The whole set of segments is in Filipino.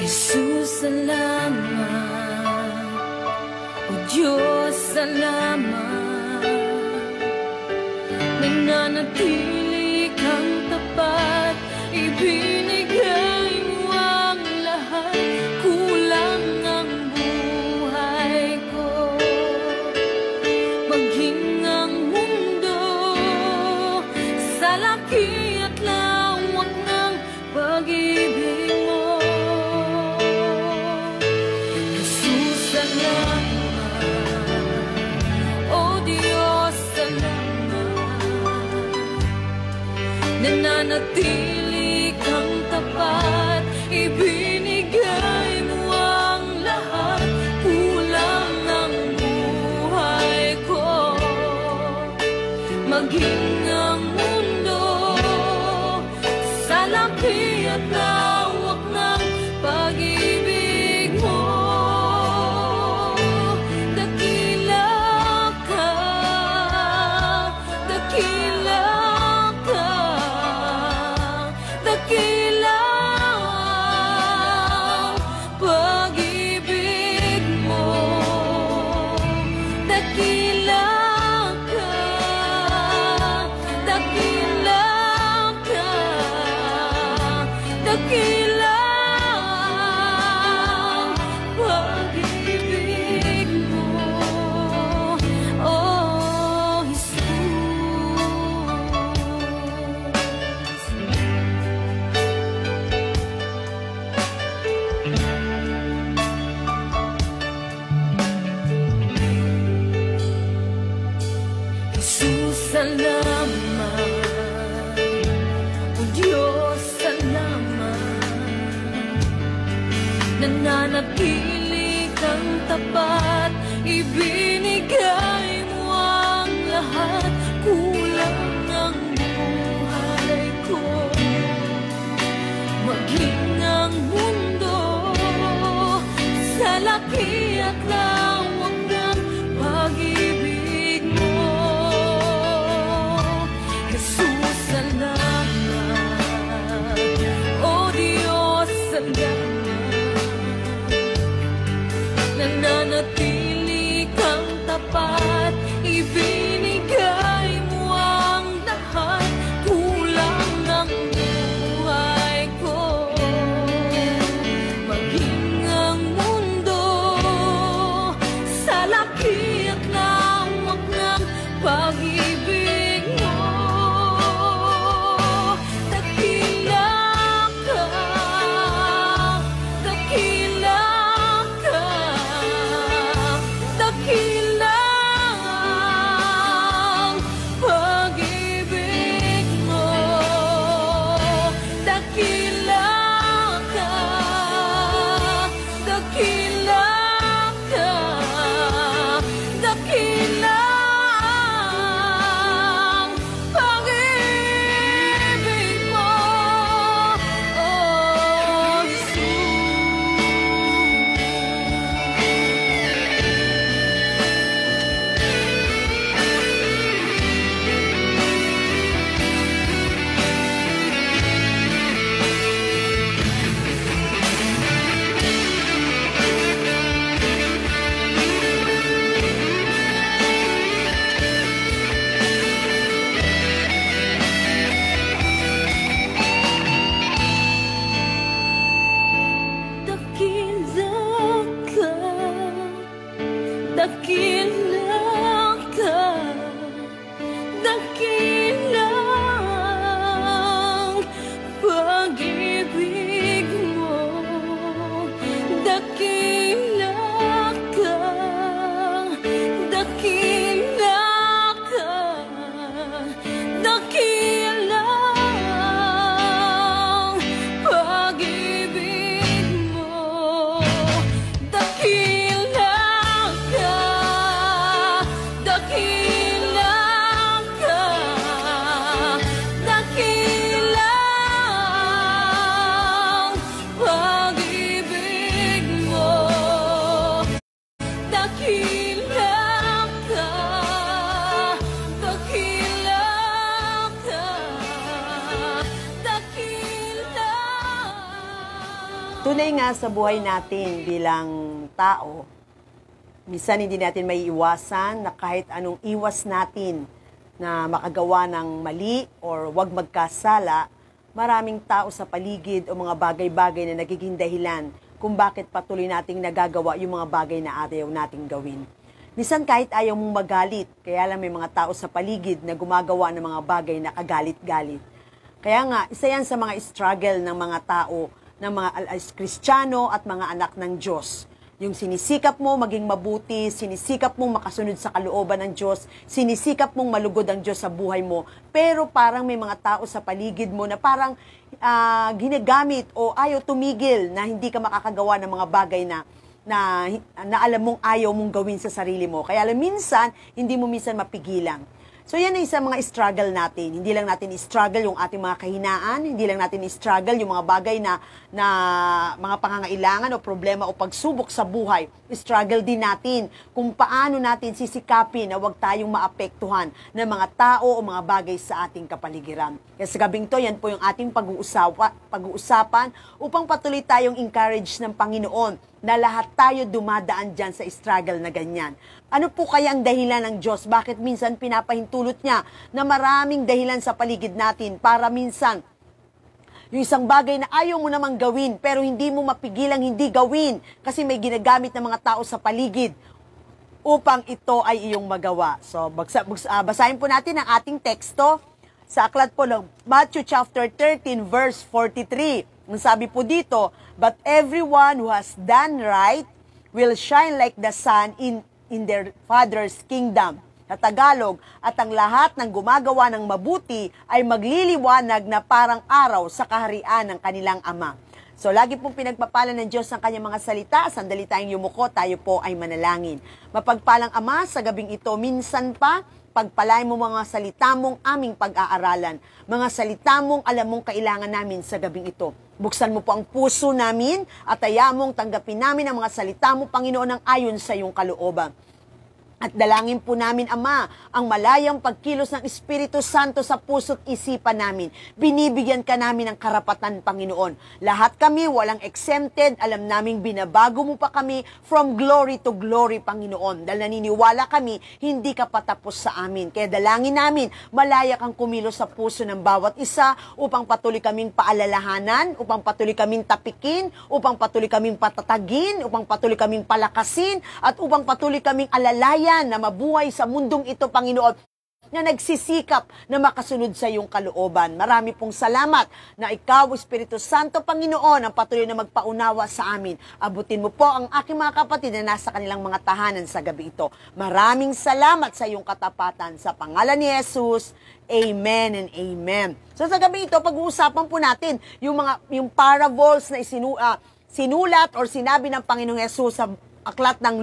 Jesus, salamat. O Diyos, salamat. Nananatili kang tapat, ibinigay mo ang lahat. Kulang ang buhay ko, maging ang mundo sa laki at lawak ng pag-ibig mo. Jesus, salamat. O Diyos, salamat. Nananatili kang tapat, ibinigay mo ang lahat. Kulang ang buhay ko, maging ang mundo sa laki at lawak ng pag-ibig mo. Dakila ka, dakila ka, dakila ang pag-ibig mo. Dakila ka, dakila ka, dakila ang pag-ibig mo. Oh, Jesus. Jesus, salamat. O Diyos, salamat. Nananatili kang tapat, ibinigay mo ang lahat. Kulang ang buhay ko, maging ang mundo sa laki at lawak ng pag-ibig mo. Jesus, salamat. O Diyos, salamat. Nananatili kang tapat, ibinigay mo ang lahat. Kulang ang buhay ko, maging ang mundo Tunay nga sa buhay natin bilang tao, minsan hindi natin maiiwasan na kahit anong iwas natin na makagawa ng mali or wag magkasala, maraming tao sa paligid o mga bagay-bagay na nagiging dahilan kung bakit patuloy nating nagagawa yung mga bagay na ayaw nating gawin. Minsan kahit ayaw mong magalit, kaya lang may mga tao sa paligid na gumagawa ng mga bagay na kagalit-galit. Kaya nga, isa yan sa mga struggle ng mga tao, ng mga Kristiyano at mga anak ng Diyos. Yung sinisikap mo maging mabuti, sinisikap mong makasunod sa kalooban ng Diyos, sinisikap mong malugod ang Diyos sa buhay mo, pero parang may mga tao sa paligid mo na parang ginagamit o ayaw tumigil na hindi ka makakagawa ng mga bagay na alam mong ayaw mong gawin sa sarili mo. Kaya alam, minsan, hindi mo minsan mapigilan. So yan ay sa mga struggle natin. Hindi lang natin struggle yung ating mga kahinaan, hindi lang natin struggle yung mga bagay na mga pangangailangan o problema o pagsubok sa buhay. Struggle din natin kung paano natin sisikapin na huwag tayong maapektuhan ng mga tao o mga bagay sa ating kapaligiran. Kaya sa gabing to, yan po yung ating pag-uusapan upang patuloy tayong encourage ng Panginoon na lahat tayo dumadaan dyan sa struggle na ganyan. Ano po kaya ang dahilan ng Diyos? Bakit minsan pinapahintulot niya na maraming dahilan sa paligid natin para minsan yung isang bagay na ayaw mo namang gawin pero hindi mo mapigilang hindi gawin kasi may ginagamit ng mga tao sa paligid upang ito ay iyong magawa. So, basahin po natin ang ating teksto sa aklat po ng Matthew chapter 13 verse 43. Ang sabi po dito, "But everyone who has done right will shine like the sun in their Father's kingdom." Sa Tagalog, at ang lahat ng gumagawa ng mabuti ay magliliwanag na parang araw sa kaharian ng kanilang Ama. So, lagi pong pinagpapala ng Diyos ang kanyang mga salita. Sandali tayong yumuko, tayo po ay manalangin. Mapagpalang Ama, sa gabing ito, minsan pa, pagpalain mo mga salita mong aming pag-aaralan. Mga salita mong alam mong kailangan namin sa gabing ito. Buksan mo po ang puso namin at hayaan mong tanggapin namin ang mga salita mo, Panginoon, ng ayon sa iyong kalooban. At dalangin po namin, Ama, ang malayang pagkilos ng Espiritu Santo sa puso't isipan namin. Binibigyan ka namin ng karapatan, Panginoon. Lahat kami, walang exempted, alam naming binabago mo pa kami from glory to glory, Panginoon. Dahil naniniwala kami, hindi ka patapos sa amin. Kaya dalangin namin, malaya kang kumilos sa puso ng bawat isa upang patuloy kaming paalalahanan, upang patuloy kaming tapikin, upang patuloy kaming patatagin, upang patuloy kaming palakasin, at upang patuloy kaming alalayan na mabuhay sa mundong ito, Panginoon, na nagsisikap na makasunod sa iyong kalooban. Marami pong salamat na ikaw, Espiritu Santo, Panginoon, ang patuloy na magpaunawa sa amin. Abutin mo po ang aking mga kapatid na nasa kanilang mga tahanan sa gabi ito. Maraming salamat sa iyong katapatan. Sa pangalan ni Jesus, Amen and Amen. So sa gabi ito, pag-uusapan po natin yung parables na sinulat or sinabi ng Panginoong Jesus sa aklat ng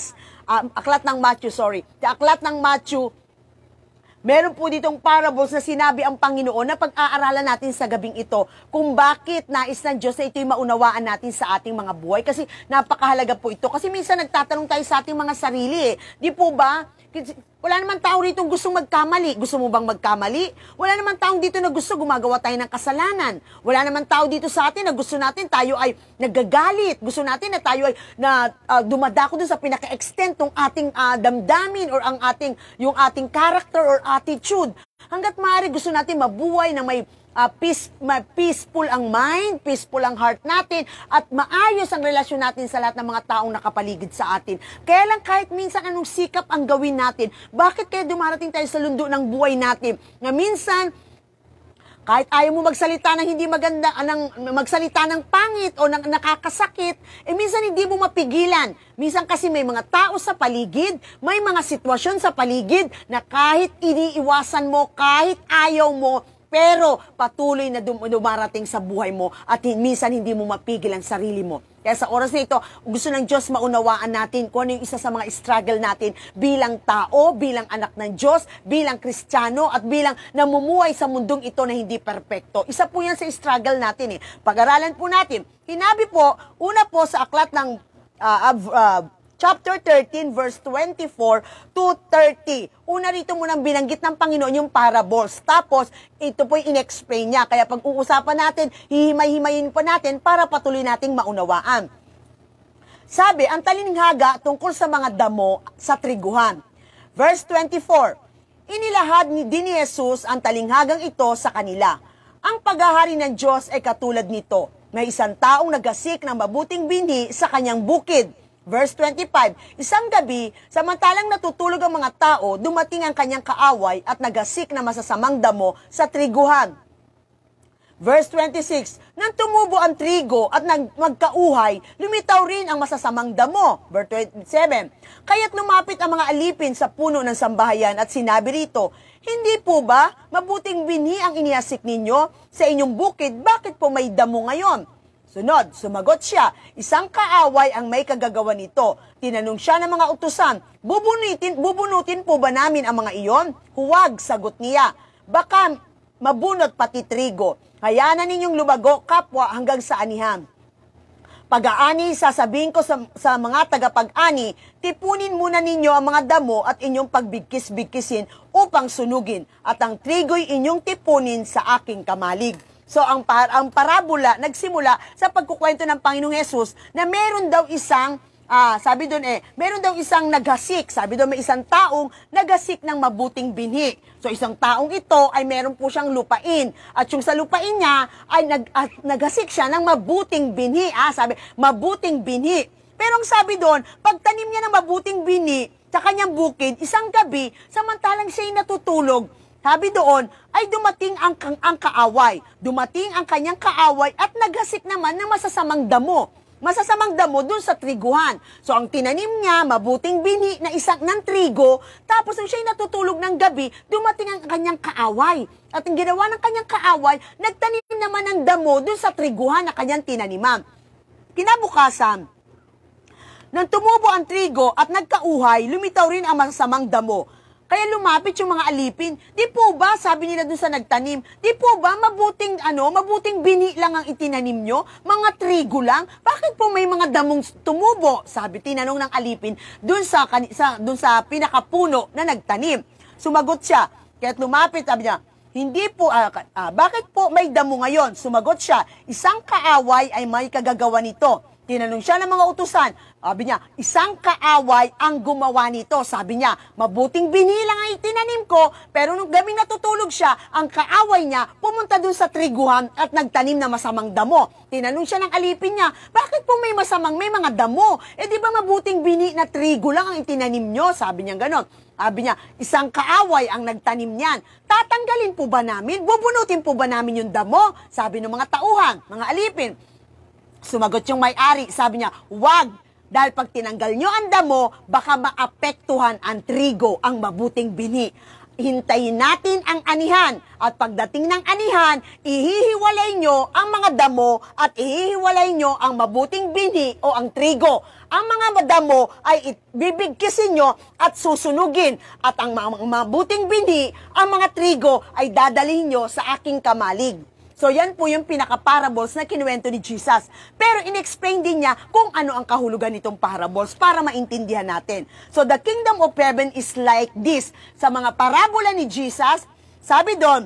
Aklat ng Matthew, meron po ditong parables na sinabi ang Panginoon na pag-aaralan natin sa gabing ito kung bakit nais ng Diyos na ito'y maunawaan natin sa ating mga buhay. Kasi napakahalaga po ito. Kasi minsan nagtatanong tayo sa ating mga sarili. Di po ba? Wala naman tao rito gustong magkamali. Gusto mo bang magkamali? Wala naman taong dito na gusto gumagawa tayo ng kasalanan. Wala naman tao dito sa atin na gusto natin tayo ay nagagalit. Gusto natin na tayo ay dumadako dun sa pinaka-extent ng ating damdamin or yung ating character or attitude. Hanggat maaari gusto natin mabuhay na may peaceful ang mind, peaceful ang heart natin, at maayos ang relasyon natin sa lahat ng mga taong nakapaligid sa atin. Kaya lang kahit minsan anong sikap ang gawin natin, bakit kaya dumarating tayo sa lundo ng buhay natin? Na minsan, kahit ayaw mo magsalita ng hindi maganda, magsalita ng pangit o ng nakakasakit, minsan hindi mo mapigilan. Minsan kasi may mga tao sa paligid, may mga sitwasyon sa paligid na kahit iniiwasan mo, kahit ayaw mo, pero patuloy na dumarating sa buhay mo at minsan hindi mo mapigil ang sarili mo. Kaya sa oras na ito, gusto ng Diyos maunawaan natin kung ano yung isa sa mga struggle natin bilang tao, bilang anak ng Diyos, bilang Kristiyano, at bilang namumuhay sa mundong ito na hindi perpekto. Isa po yan sa struggle natin. Pag-aralan po natin. Hinabi po, una po sa aklat ng chapter 13, verse 24 to 30. Una rito munang binanggit ng Panginoon yung parables. Tapos, ito po'y in-explain niya. Kaya pag-uusapan natin, hihimay-himayin pa natin para patuloy nating maunawaan. Sabi, ang talinhaga tungkol sa mga damo sa triguhan. Verse 24, inilahad din ni Jesus ang talinghagang ito sa kanila. Ang paghahari ng Diyos ay katulad nito. May isang taong nagasik ng mabuting binhi sa kanyang bukid. Verse 25, isang gabi, samantalang natutulog ang mga tao, dumating ang kanyang kaaway at nagasik na masasamang damo sa triguhan. Verse 26, nang tumubo ang trigo at magkauhay, lumitaw rin ang masasamang damo. Verse 27, kaya't lumapit ang mga alipin sa puno ng sambahayan at sinabi rito, hindi po ba mabuting binhi ang inihasik ninyo sa inyong bukid, bakit po may damo ngayon? Sunod, sumagot siya, isang kaaway ang may kagagawa nito. Tinanong siya ng mga utusan, bubunutin po ba namin ang mga iyon? Huwag, sagot niya, baka mabunot pati trigo. Hayaan na ninyong lumago kapwa hanggang sa anihan. Pag-aani, sasabihin ko sa mga tagapag-ani, tipunin muna ninyo ang mga damo at inyong pagbigkis-bigkisin upang sunugin, at ang trigo'y inyong tipunin sa aking kamalig. So, ang parabola nagsimula sa pagkukwento ng Panginoong Hesus na meron daw isang sabi doon meron daw isang naghasik. Sabi doon may isang taong naghasik ng mabuting binhi. So isang taong ito ay meron po siyang lupain. At yung sa lupain niya ay naghasik siya ng mabuting binhi. Sabi, mabuting binhi. Pero ang sabi doon, pagtanim niya ng mabuting binhi sa kanyang bukid, isang gabi, samantalang siya'y natutulog, sabi doon, ay dumating ang kaaway. Dumating ang kanyang kaaway at naghasik naman ng masasamang damo. Masasamang damo dun sa triguhan. So, ang tinanim niya, mabuting binhi na isang ng trigo, tapos nung siya'y natutulog ng gabi, dumating ang kanyang kaaway. At ang ginawa ng kanyang kaaway, nagtanim naman ng damo dun sa triguhan na kanyang tinaniman. Kinabukasan, nang tumubo ang trigo at nagkauhay, lumitaw rin ang masasamang damo. Kaya lumapit yung mga alipin. Di po ba, sabi nila dun sa nagtanim, di po ba mabuting binhi lang ang itinanim nyo? Mga trigo lang? Bakit po may mga damong tumubo? Sabi, tinanong ng alipin dun sa pinakapuno na nagtanim. Sumagot siya. Kaya't lumapit, sabi niya, hindi po, bakit po may damo ngayon? Sumagot siya, isang kaaway ay may kagagawa nito. Tinanong siya ng mga utusan. Sabi niya, isang kaaway ang gumawa nito. Sabi niya, mabuting binhi lang ang itinanim ko, pero nung gabing natutulog siya, ang kaaway niya pumunta dun sa triguhan at nagtanim na masamang damo. Tinanong siya ng alipin niya, bakit po may mga damo? Di ba mabuting binhi na trigo lang ang itinanim nyo? Sabi niya ganon. Sabi niya, isang kaaway ang nagtanim niyan. Tatanggalin po ba namin? Bubunutin po ba namin yung damo? Sabi ng mga tauhan, mga alipin. Sumagot yung may-ari, sabi niya, wag, dahil pag tinanggal nyo ang damo, baka maapektuhan ang trigo, ang mabuting binhi. Hintayin natin ang anihan, at pagdating ng anihan, ihihiwalay nyo ang mga damo at ihihiwalay nyo ang mabuting binhi o ang trigo. Ang mga damo ay bibigkisin nyo at susunugin, at ang mabuting binhi, ang mga trigo ay dadalhin nyo sa aking kamalig. So, yan po yung pinaka-parables na kinuwento ni Jesus. Pero in-explain din niya kung ano ang kahulugan nitong parables para maintindihan natin. So, the kingdom of heaven is like this. Sa mga parabola ni Jesus, sabi doon,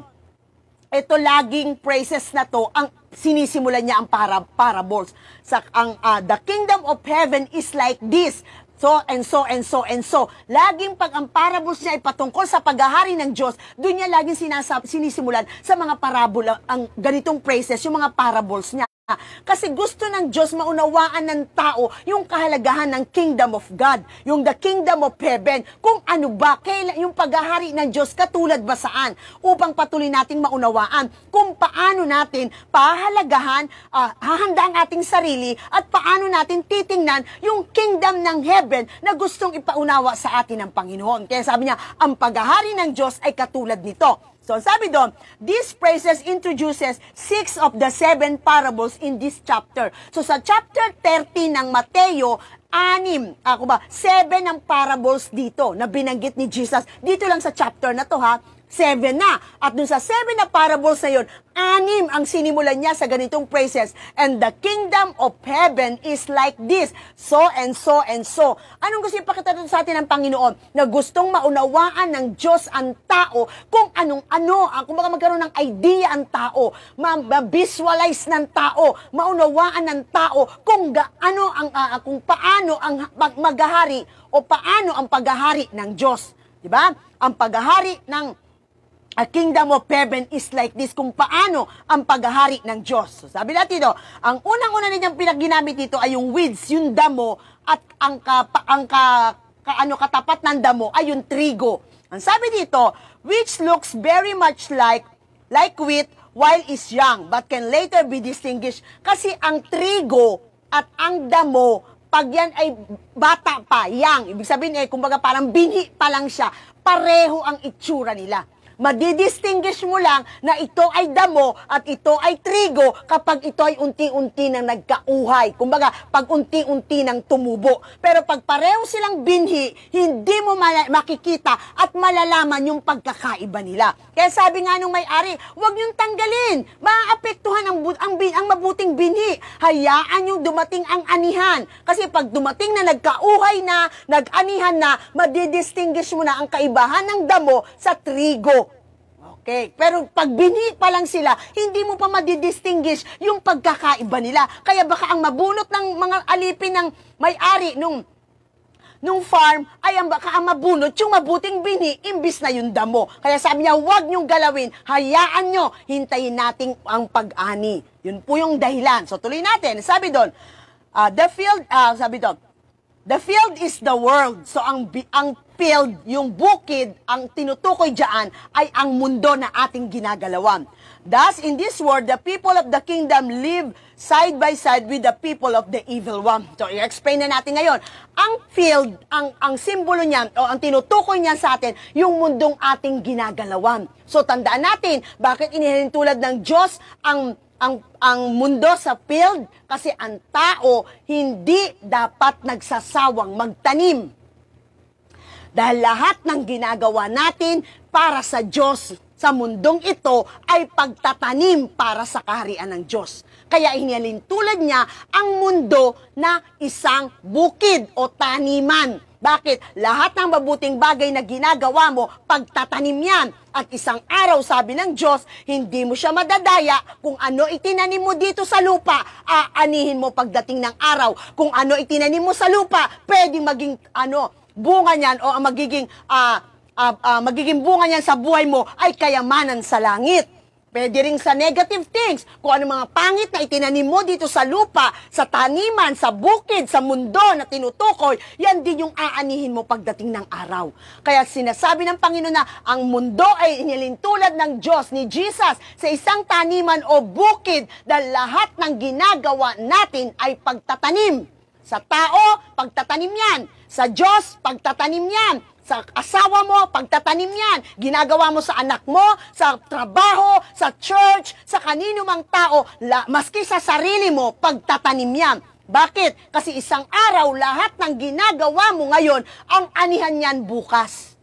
ito laging phrases na to, ang sinisimulan niya ang parables. The kingdom of heaven is like this. So, and so, and so, and so. Laging pag ang parables niya ay patungkol sa paghahari ng Diyos, doon niya laging sinisimulan sa mga parabola, ang ganitong phrases, yung mga parables niya. Kasi gusto ng Diyos maunawaan ng tao yung kahalagahan ng kingdom of God, yung the kingdom of heaven, kung ano ba, yung paghahari ng Diyos katulad ba saan, upang patuloy nating maunawaan kung paano natin pahalagahan, hahanda ang ating sarili, at paano natin titingnan yung kingdom ng heaven na gustong ipaunawa sa atin ng Panginoon. Kaya sabi niya, ang paghahari ng Diyos ay katulad nito. So, sabi doon, these phrases introduces 6 of the 7 parables in this chapter. So, sa chapter 30 ng Mateo, 7 ang parables dito na binanggit ni Jesus. Dito lang sa chapter na to ha, 7 na. At dun sa 7 na parables na yun, 6 ang sinimulan niya sa ganitong phrases. And the kingdom of heaven is like this. So and so and so. Anong gusto ipakita dito sa atin ng Panginoon? Na gustong maunawaan ng Diyos ang tao kung anong-ano, kung baka magkaroon ng idea ang tao, ma-visualize ng tao, maunawaan ng tao kung kung paano ang maghahari o paano ang paghahari ng Diyos. Diba? Ang paghahari ng kingdom of heaven is like this, kung paano ang paghahari ng Diyos. So, sabi natin dito, ang unang-una ninyang pinagginamit dito ay yung weeds, yung damo, at ang katapat ng damo ay yung trigo. Ang sabi dito, which looks very much like wheat while is young, but can later be distinguished. Kasi ang trigo at ang damo, pag yan ay bata pa, young, ibig sabihin kumbaga parang binhi pa lang siya, pareho ang itsura nila. Madidistinguish mo lang na ito ay damo at ito ay trigo kapag ito ay unti-unti nang nagkauhay. Kumbaga, pag unti-unti nang tumubo. Pero pag pareho silang binhi, hindi mo makikita at malalaman yung pagkakaiba nila. Kaya sabi nga nung may-ari, huwag niyong tanggalin. Maaapektuhan ang mabuting binhi. Hayaan yung dumating ang anihan. Kasi pag dumating na nagkauhay na, nag-anihan na, madidistinguish mo na ang kaibahan ng damo sa trigo. Okay. Pero pag binhi pa lang sila, hindi mo pa madidistinguish yung pagkakaiba nila. Kaya baka ang mabunot ng mga alipin ng may-ari nung farm ay baka ang mabunot yung mabuting binhi imbis na yung damo. Kaya sabi niya, huwag niyong galawin, hayaan niyo, hintayin natin ang pag-ani. Yun po yung dahilan. So tuloy natin. Sabi doon, the field is the world. So ang field, yung bukid, ang tinutukoy diyan ay ang mundo na ating ginagalawan. Thus, in this world, the people of the kingdom live side by side with the people of the evil one. So, i-explain na natin ngayon. Ang field, ang simbolo niyan, o ang tinutukoy niyan sa atin, yung mundong ating ginagalawan. So, tandaan natin, bakit inihalin tulad ng Diyos ang mundo sa field? Kasi ang tao hindi dapat nagsasawang magtanim. Dahil lahat ng ginagawa natin para sa Diyos sa mundong ito ay pagtatanim para sa kaharian ng Diyos. Kaya hinalin tulad niya ang mundo na isang bukid o taniman. Bakit? Lahat ng mabuting bagay na ginagawa mo, pagtatanim yan. At isang araw, sabi ng Diyos, hindi mo siya madadaya. Kung ano itinanim mo dito sa lupa, aanihin mo pagdating ng araw. Kung ano itinanim mo sa lupa, pwedeng maging bunga niyan o ang magiging bunga niyan sa buhay mo ay kayamanan sa langit. Pwede rin sa negative things. Kung ano mga pangit na itinanim mo dito sa lupa, sa taniman, sa bukid, sa mundo na tinutukoy, yan din yung aanihin mo pagdating ng araw. Kaya sinasabi ng Panginoon na ang mundo ay inilintulad ng Diyos, ni Jesus, sa isang taniman o bukid dahil lahat ng ginagawa natin ay pagtatanim. Sa tao, pagtatanim yan. Sa Diyos, pagtatanim yan. Sa asawa mo, pagtatanim yan. Ginagawa mo sa anak mo, sa trabaho, sa church, sa kanino mang tao, maski sa sarili mo, pagtatanim yan. Bakit? Kasi isang araw, lahat ng ginagawa mo ngayon, ang anihan yan bukas.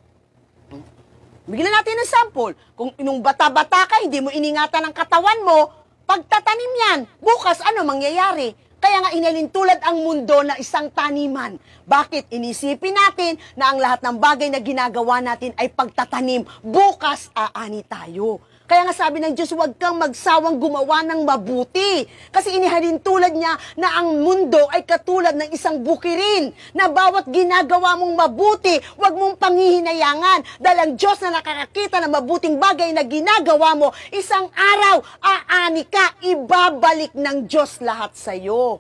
Bigyan natin ng sample. Kung nung bata-bata ka, hindi mo iningatan ang katawan mo, pagtatanim yan, bukas ano mangyayari? Kaya nga inilintulad ang mundo na isang taniman. Bakit? Inisipin natin na ang lahat ng bagay na ginagawa natin ay pagtatanim. Bukas, aani tayo. Kaya nga sabi ng Diyos, huwag kang magsawang gumawa ng mabuti. Kasi inilintulad niya na ang mundo ay katulad ng isang bukirin. Na bawat ginagawa mong mabuti, huwag mong panghihinayangan. Dahil ang Diyos na nakakakita ng mabuting bagay na ginagawa mo, isang araw, aani ka, ibabalik ng Diyos lahat sa iyo.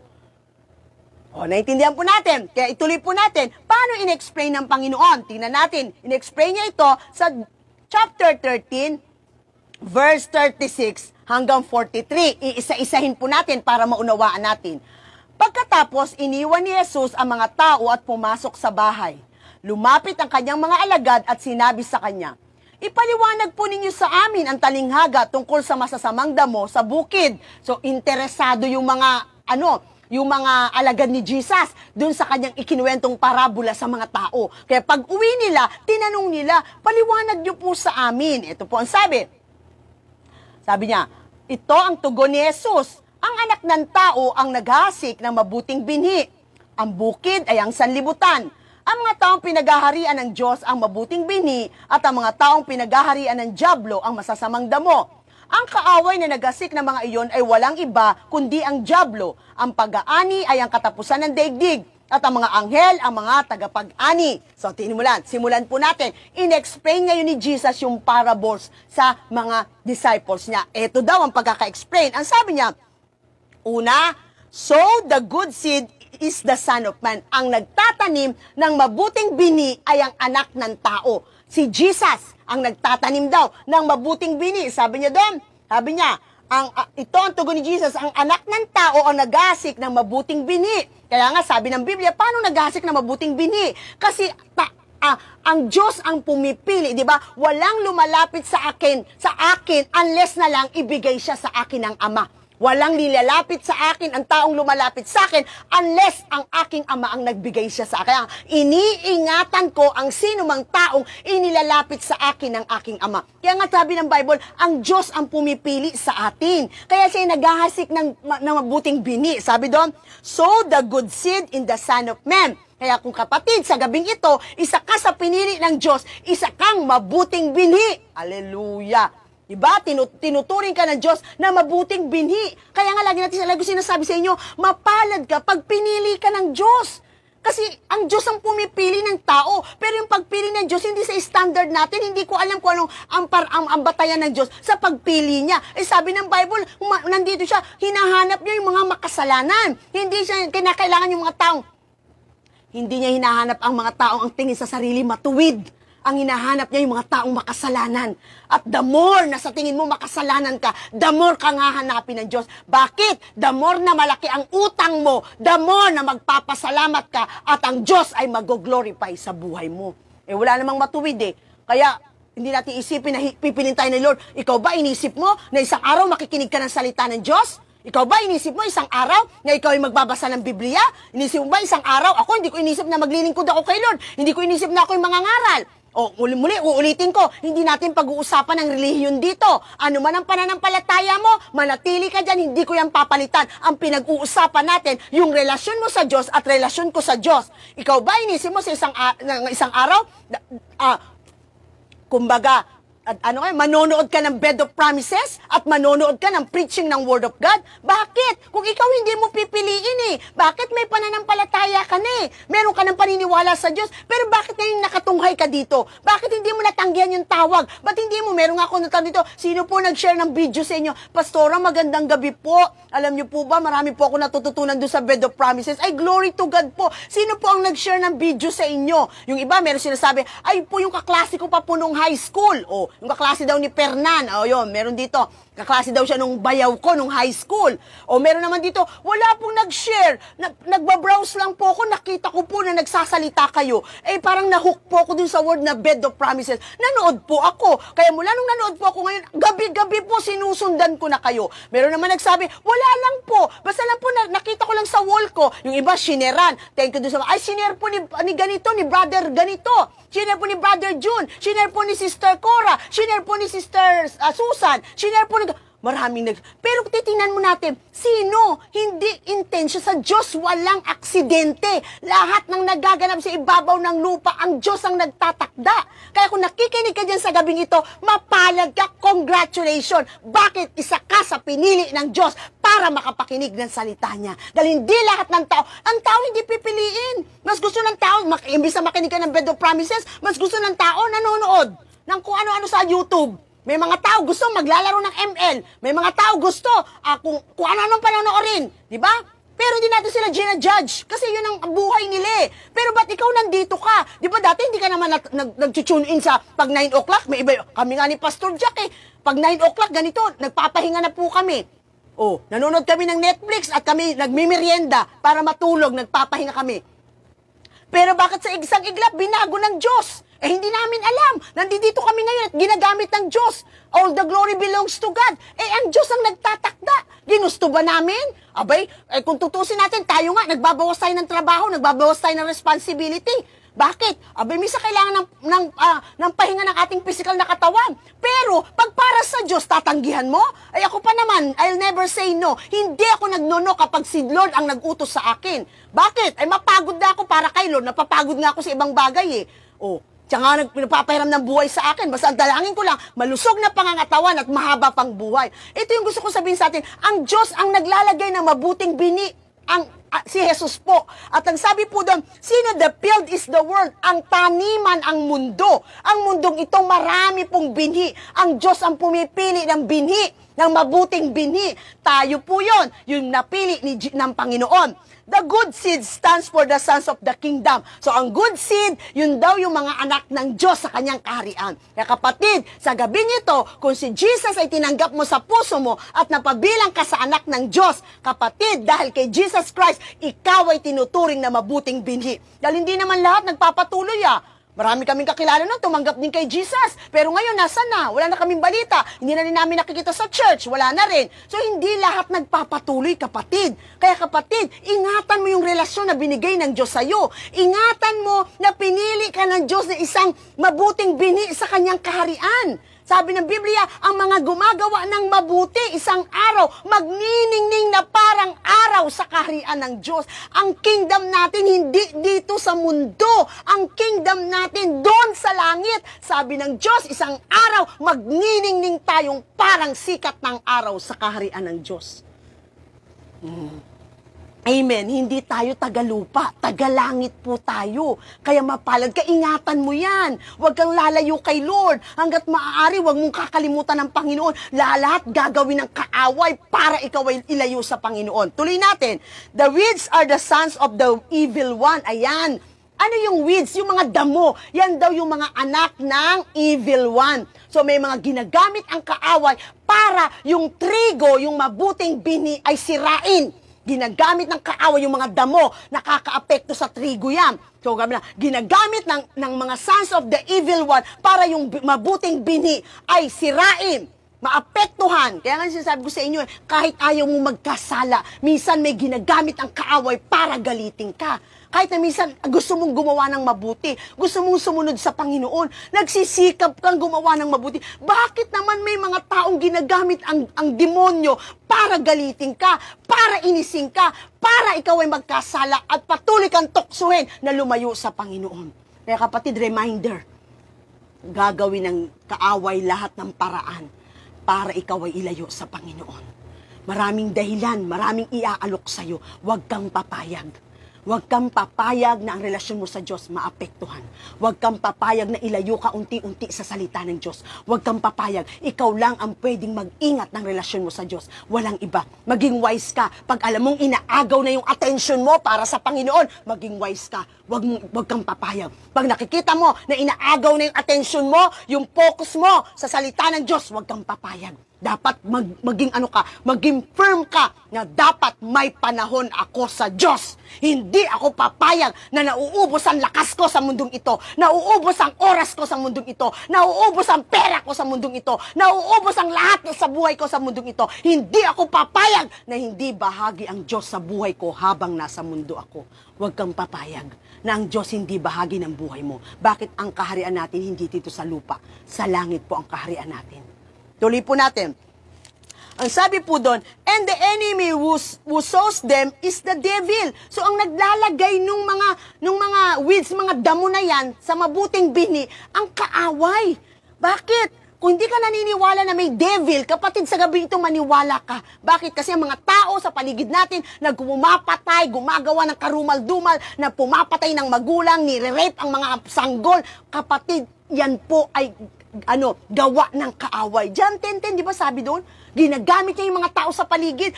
O, naintindihan po natin. Kaya ituloy po natin. Paano in-explain ng Panginoon? Tingnan natin. In-explain niya ito sa chapter 13, verse 36 hanggang 43. Iisa-isahin po natin para maunawaan natin. Pagkatapos, iniwan ni Jesus ang mga tao at pumasok sa bahay. Lumapit ang kanyang mga alagad at sinabi sa kanya, "Ipaliwanag po ninyo sa amin ang talinghaga tungkol sa masasamang damo sa bukid." So, interesado yung mga yung mga alagad ni Jesus dun sa kanyang ikinuwentong parabola sa mga tao. Kaya pag uwi nila, tinanong nila, paliwanag niyo po sa amin. Ito po ang sabi. Sabi niya, ito ang tugon ni Jesus. Ang anak ng tao ang naghasik ng mabuting binhi. Ang bukid ay ang sanlibutan. Ang mga taong pinaghaharian ng Diyos ang mabuting binhi at ang mga taong pinaghaharian ng dyablo ang masasamang damo. Ang kaaway na nagasik ng mga iyon ay walang iba kundi ang dyablo. Ang pag-aani ay ang katapusan ng daigdig at ang mga anghel ang mga tagapag-ani. So, simulan po natin. In-explain ngayon ni Jesus yung parables sa mga disciples niya. Ito daw ang pagkaka-explain. Ang sabi niya, una, so the good seed is the Son of Man. Ang nagtatanim ng mabuting bini ay ang anak ng tao. Si Jesus ang nagtatanim daw ng mabuting bini. Sabi niya doon, ito ang tugon ni Jesus, ang anak ng tao ang naghasik ng mabuting bini. Kaya nga sabi ng Biblia, paano naghasik ng mabuting bini? Kasi ang Diyos ang pumipili, di ba? Walang lumalapit sa akin unless na lang ibigay siya sa akin ng Ama. Walang nilalapit sa akin, ang taong lumalapit sa akin, unless ang aking Ama ang nagbigay siya sa akin. Iniingatan ko ang sinumang taong inilalapit sa akin ng aking Ama. Kaya nga sabi ng Bible, ang Diyos ang pumipili sa atin. Kaya siya naghahasik ng mabuting bini. Sabi doon, sow the good seed in the Son of Man. Kaya kung kapatid, sa gabing ito, isa ka sa pinili ng Diyos, isa kang mabuting binhi. Hallelujah! Diba? Tinuturing ka ng Diyos na mabuting binhi. Kaya nga lagi natin sinasabi sa inyo, mapalad ka pag pinili ka ng Diyos. Kasi ang Diyos ang pumipili ng tao. Pero yung pagpili ng Diyos, hindi sa standard natin. Hindi ko alam kung anong ang batayan ng Diyos sa pagpili niya. Sabi ng Bible, nandito siya, hinahanap niya yung mga makasalanan. Hindi siya kinakailangan yung mga taong. Hindi niya hinahanap ang mga taong ang tingin sa sarili matuwid. Ang hinahanap niya yung mga taong makasalanan. At the more na sa tingin mo makasalanan ka, the more kang hahanapin ng Diyos. Bakit? The more na malaki ang utang mo, the more na magpapasalamat ka at ang Diyos ay mag-glorify sa buhay mo. Wala namang matuwid Kaya, hindi natin isipin na pipilin tayo ng Lord. Ikaw ba inisip mo na isang araw makikinig ka ng salita ng Diyos? Ikaw ba inisip mo isang araw na ikaw ay magbabasa ng Biblia? Inisip mo ba isang araw? Ako hindi ko inisip na maglilingkod ako kay Lord. Hindi ko inisip na ako yung mangangaral. Muli, uulitin ko, hindi natin pag-uusapan ng relihiyon dito. Ano man ang pananampalataya mo, manatili ka dyan, hindi ko yan papalitan. Ang pinag-uusapan natin, yung relasyon mo sa Diyos at relasyon ko sa Diyos. Ikaw ba inisip mo sa isang araw? Kumbaga, manonood ka ng Bed of Promises at manonood ka ng preaching ng Word of God? Bakit? Kung ikaw hindi mo pipiliin Bakit may pananampalataya ka Meron ka ng paniniwala sa Diyos, pero bakit ngayon nakatunghay ka dito? Bakit hindi mo natanggihan yung tawag? Ba't hindi mo? Meron ako natanong dito, sino po nag-share ng video sa inyo? Pastora, magandang gabi po. Alam niyo po ba, marami po ako natututunan doon sa Bed of Promises. Ay, glory to God po. Sino po ang nag-share ng video sa inyo? Yung iba, meron sinasabi, ay po yung kaklase ko pa po nung high school. Yung kaklase daw ni Pernan. Yun, meron dito. Kaklase daw siya nung bayaw ko, nung high school. Meron naman dito, wala pong nag-share. Nagbabrowse lang po ako, nakita ko po na nagsasalita kayo. Parang nahook po ako dun sa word na Bed of Promises. Nanood po ako. Kaya mula nung nanood po ako ngayon, gabi-gabi po sinusundan ko na kayo. Meron naman nagsabi, wala lang po. Basta lang po, nakita ko lang sa wall ko. Yung iba, shineran. Thank you dun sa shiner po ni ganito, ni brother ganito. Shiner po ni brother June. Shiner po ni sister Cora. Shiner po ni sister Susan. Shiner po ni maraming pero titingnan mo natin, sino? Hindi intensyon sa Diyos, walang aksidente. Lahat ng nagaganap sa ibabaw ng lupa, ang Diyos ang nagtatakda. Kaya kung nakikinig ka dyan sa gabing ito, mapalad ka, congratulations. Bakit? Isa ka sa pinili ng Diyos para makapakinig ng salita niya. Dahil hindi lahat ng tao, ang tao hindi pipiliin. Mas gusto ng tao, imbis na makinig ka ng Bed of Promises, mas gusto ng tao nanonood ng kung ano-ano sa YouTube. May mga tao gusto maglalaro ng ML. May mga tao gusto kung ano-anong panonoorin. Diba? Pero hindi natin sila gina-judge. Kasi yun ang buhay nila Pero ba't ikaw nandito ka? Diba dati hindi ka naman nag-tune in sa pag 9 o'clock? May iba, kami nga ni Pastor Jack Pag 9 o'clock ganito, nagpapahinga na po kami. Nanonood kami ng Netflix at kami nagmimerienda para matulog, nagpapahinga kami. Pero bakit sa igsang iglap, binago ng Diyos? Eh, hindi namin alam. Nandito kami ngayon at ginagamit ng Diyos. All the glory belongs to God. Eh, ang Diyos ang nagtatakda. Ginusto ba namin? Abay, kung tutusin natin, tayo nga, nagbabawas tayo ng trabaho, nagbabawas tayo ng responsibility. Bakit? Abay, misa kailangan ng pahinga ng ating physical na katawan. Pero, pag para sa Diyos, tatanggihan mo? Ay, ako pa naman, I'll never say no. Hindi ako nagnono kapag si Lord ang nag-utos sa akin. Bakit? Ay, mapagod na ako para kay Lord. Napapagod nga ako sa ibang bagay eh. Oh, siya nga nagpapahiram ng buhay sa akin. Basta ang dalangin ko lang, malusog na pangangatawan at mahaba pang buhay. Ito yung gusto ko sabihin sa atin. Ang Diyos ang naglalagay ng mabuting bini. Si Jesus po. At ang sabi po doon, sino the field is the world? Ang taniman, ang mundo. Ang mundong ito marami pong binhi. Ang Diyos ang pumipili ng binhi, ng mabuting binhi. Tayo po yon, yung napili ng Panginoon. The good seed stands for the sons of the kingdom. So, ang good seed, yun daw yung mga anak ng Diyos sa kanyang kaharian. Kaya kapatid, sa gabing ito, kung si Jesus ay tinanggap mo sa puso mo at napabilang ka sa anak ng Diyos, kapatid, dahil kay Jesus Christ, ikaw ay tinuturing na mabuting binhi. Dahil hindi naman lahat nagpapatuloy Marami kaming kakilala nun, tumanggap din kay Jesus. Pero ngayon, nasa na? Wala na kaming balita. Hindi na rin namin nakikita sa church. Wala na rin. So, hindi lahat nagpapatuloy, kapatid. Kaya kapatid, ingatan mo yung relasyon na binigay ng Diyos sa'yo. Ingatan mo na pinili ka ng Diyos na isang mabuting bini sa kanyang kaharian. Sabi ng Biblia, ang mga gumagawa ng mabuti, isang araw, magniningning na parang araw sa kaharian ng Diyos. Ang kingdom natin hindi dito sa mundo. Ang kingdom natin doon sa langit. Sabi ng Diyos, isang araw, magniningning tayong parang sikat ng araw sa kaharian ng Diyos. Amen. Hindi tayo tagalupa. Tagalangit po tayo. Kaya mapalad ka, ingatan mo yan. Huwag kang lalayo kay Lord. Hanggat maaari, huwag mong kakalimutan ng Panginoon. Lahat gagawin ng kaaway para ikaw ay ilayo sa Panginoon. Tuloy natin. The weeds are the sons of the evil one. Ayan. Ano yung weeds? Yung mga damo. Yan daw yung mga anak ng evil one. So may mga ginagamit ang kaaway para yung trigo, yung mabuting bini ay sirain. Ginagamit ng kaaway yung mga damo, nakakaapekto sa trigo yan. So, ginagamit ng mga sons of the evil one para yung mabuting binhi ay sirain, maapektuhan. Kaya nga sinasabi ko sa inyo, kahit ayaw mo magkasala, minsan may ginagamit ang kaaway para galitin ka. Kahit na minsan gusto mong gumawa ng mabuti, gusto mong sumunod sa Panginoon, nagsisikap kang gumawa ng mabuti. Bakit naman may mga taong ginagamit ang demonyo para galitin ka, para inisin ka, para ikaw ay magkasala at patuloy kang tuksuhin na lumayo sa Panginoon? Kaya kapatid, reminder, gagawin ng kaaway lahat ng paraan para ikaw ay ilayo sa Panginoon. Maraming dahilan, maraming iaalok sa'yo, huwag kang papayag. Huwag kang papayag na ang relasyon mo sa Diyos maapektuhan. Huwag kang papayag na ilayo ka unti-unti sa salita ng Diyos. Huwag kang papayag. Ikaw lang ang pwedeng mag-ingat ng relasyon mo sa Diyos. Walang iba. Maging wise ka. Pag alam mong inaagaw na yung attention mo para sa Panginoon, maging wise ka. Huwag kang papayag. Pag nakikita mo na inaagaw na yung attention mo, yung focus mo sa salita ng Diyos, huwag kang papayag. Dapat maging firm ka na dapat may panahon ako sa Diyos. Hindi ako papayag na nauubos ang lakas ko sa mundong ito, nauubos ang oras ko sa mundong ito, nauubos ang pera ko sa mundong ito, nauubos ang lahat sa buhay ko sa mundong ito. Hindi ako papayag na hindi bahagi ang Diyos sa buhay ko habang nasa mundo ako. Huwag kang papayag na ang Diyos hindi bahagi ng buhay mo. Bakit ang kaharian natin hindi dito sa lupa? Sa langit po ang kaharian natin. Tuloy po natin. Ang sabi po doon, and the enemy who sows them is the devil. So ang naglalagay nung mga weeds, mga damo na yan sa mabuting bini, ang kaaway. Bakit? Kung hindi ka naniniwala na may devil, kapatid, sa gabi ito maniwala ka. Bakit? Kasi ang mga tao sa paligid natin na gumapatay, gumagawa ng karumal-dumal, na pumapatay ng magulang, nire-rape ang mga sanggol. Kapatid, yan po ay gawa ng kaaway. John 10:10, di ba sabi doon? Ginagamit niya yung mga tao sa paligid.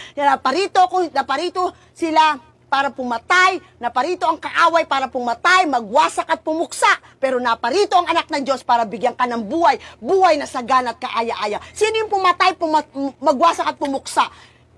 Naparito sila para pumatay, naparito ang kaaway para pumatay, magwasak at pumuksa. Pero naparito ang anak ng Diyos para bigyan ka ng buhay, buhay na sagana at kaaya-aya. Sino yung pumatay, magwasak at pumuksa?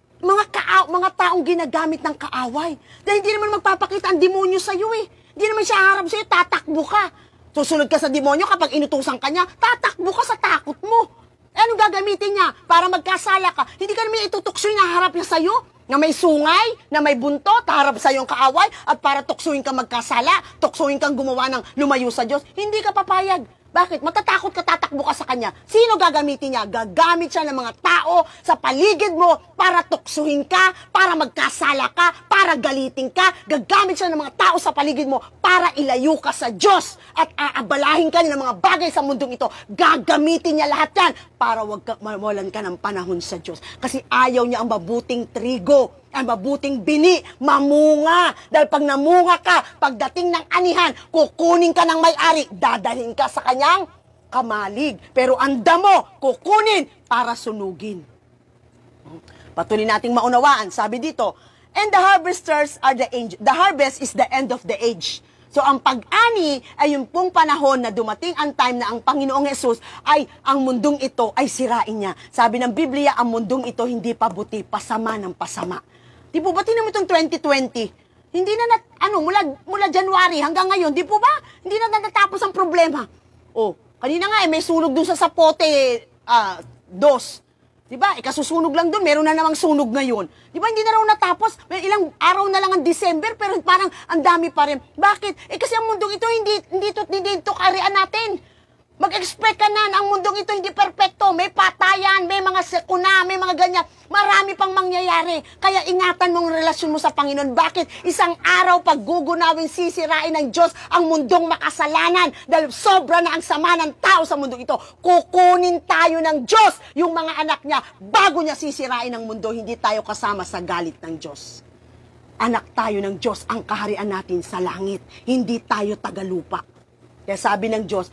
Mga taong ginagamit ng kaaway. Dahil hindi naman magpapakita ang demonyo sa iyo eh. Hindi naman siya harap sa iyo, tatakbo ka. Susunod ka sa demonyo kapag inutusan ka niya, tatakbo ka sa takot mo. Anong gagamitin niya para magkasala ka? Hindi ka naman itutuksoy na harap niya sa'yo, na may sungay, na may buntot, harap sa iyong kaaway, at para tuksuin kang magkasala, tuksuin kang gumawa ng lumayo sa Diyos, hindi ka papayag. Bakit? Matatakot ka, tatakbo ka sa kanya. Sino gagamitin niya? Gagamit siya ng mga tao sa paligid mo para tuksuhin ka, para magkasala ka, para galitin ka. Gagamit siya ng mga tao sa paligid mo para ilayo ka sa Diyos at aabalahin ka ng mga bagay sa mundong ito. Gagamitin niya lahat yan para mawalan ka ng panahon sa Diyos. Kasi ayaw niya ang mabuting trigo, ang mabuting bini, mamunga. Dahil pag namunga ka, pagdating ng anihan, kukunin ka ng may-ari, dadalhin ka sa kanyang kamalig. Pero ang damo, kukunin para sunugin. Patuloy nating maunawaan. Sabi dito, and the harvesters are the angels. The harvest is the end of the age. So, ang pag-ani ay yung pong panahon na dumating ang time na ang Panginoong Hesus ay ang mundong ito ay sirain niya. Sabi ng Biblia, ang mundong ito hindi pabuti, pasama ng pasama. Di po ba tinan mo itong 2020? Hindi na, mula January hanggang ngayon, di po ba? Hindi na natatapos ang problema. Oh, kanina nga may sunog dun sa Sapote, dos. Di ba? Kasusunog lang dun, meron na namang sunog ngayon. Di ba, hindi na raw natapos? May ilang araw na lang ang December, pero parang ang dami pa rin. Bakit? Kasi ang mundong ito, hindi ito karian natin. Mag-expect ka na, ang mundong ito hindi perpekto. May patayan, may mga sekuna, may mga ganyan. Marami pang mangyayari. Kaya ingatan mong relasyon mo sa Panginoon. Bakit? Isang araw paggugunawin, sisirain ng Diyos ang mundong makasalanan. Dahil sobra na ang sama ng tao sa mundong ito. Kukunin tayo ng Diyos, yung mga anak niya, bago niya sisirain ang mundo. Hindi tayo kasama sa galit ng Diyos. Anak tayo ng Diyos, ang kaharian natin sa langit. Hindi tayo tagalupa. Kaya sabi ng Diyos,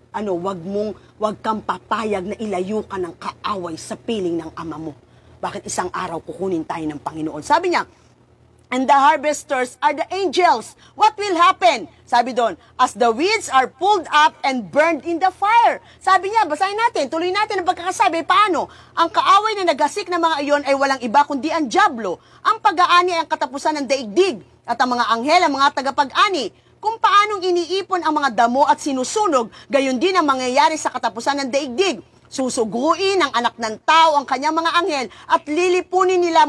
wag kang papayag na ilayo ka ng kaaway sa piling ng ama mo. Bakit isang araw kukunin tayo ng Panginoon? Sabi niya, and the harvesters are the angels. What will happen? Sabi doon, as the weeds are pulled up and burned in the fire. Sabi niya, basahin natin, tuloy natin ang pagkakasabi. Paano? Ang kaaway na nagasik ng mga iyon ay walang iba kundi ang dyablo. Ang pag-aani ay ang katapusan ng daigdig. At ang mga anghel, ang mga tagapag-ani. Kung paanong iniipon ang mga damo at sinusunog, gayon din ang mangyayari sa katapusan ng daigdig. Susuguin ng anak ng tao ang kanyang mga anghel at iipunin nila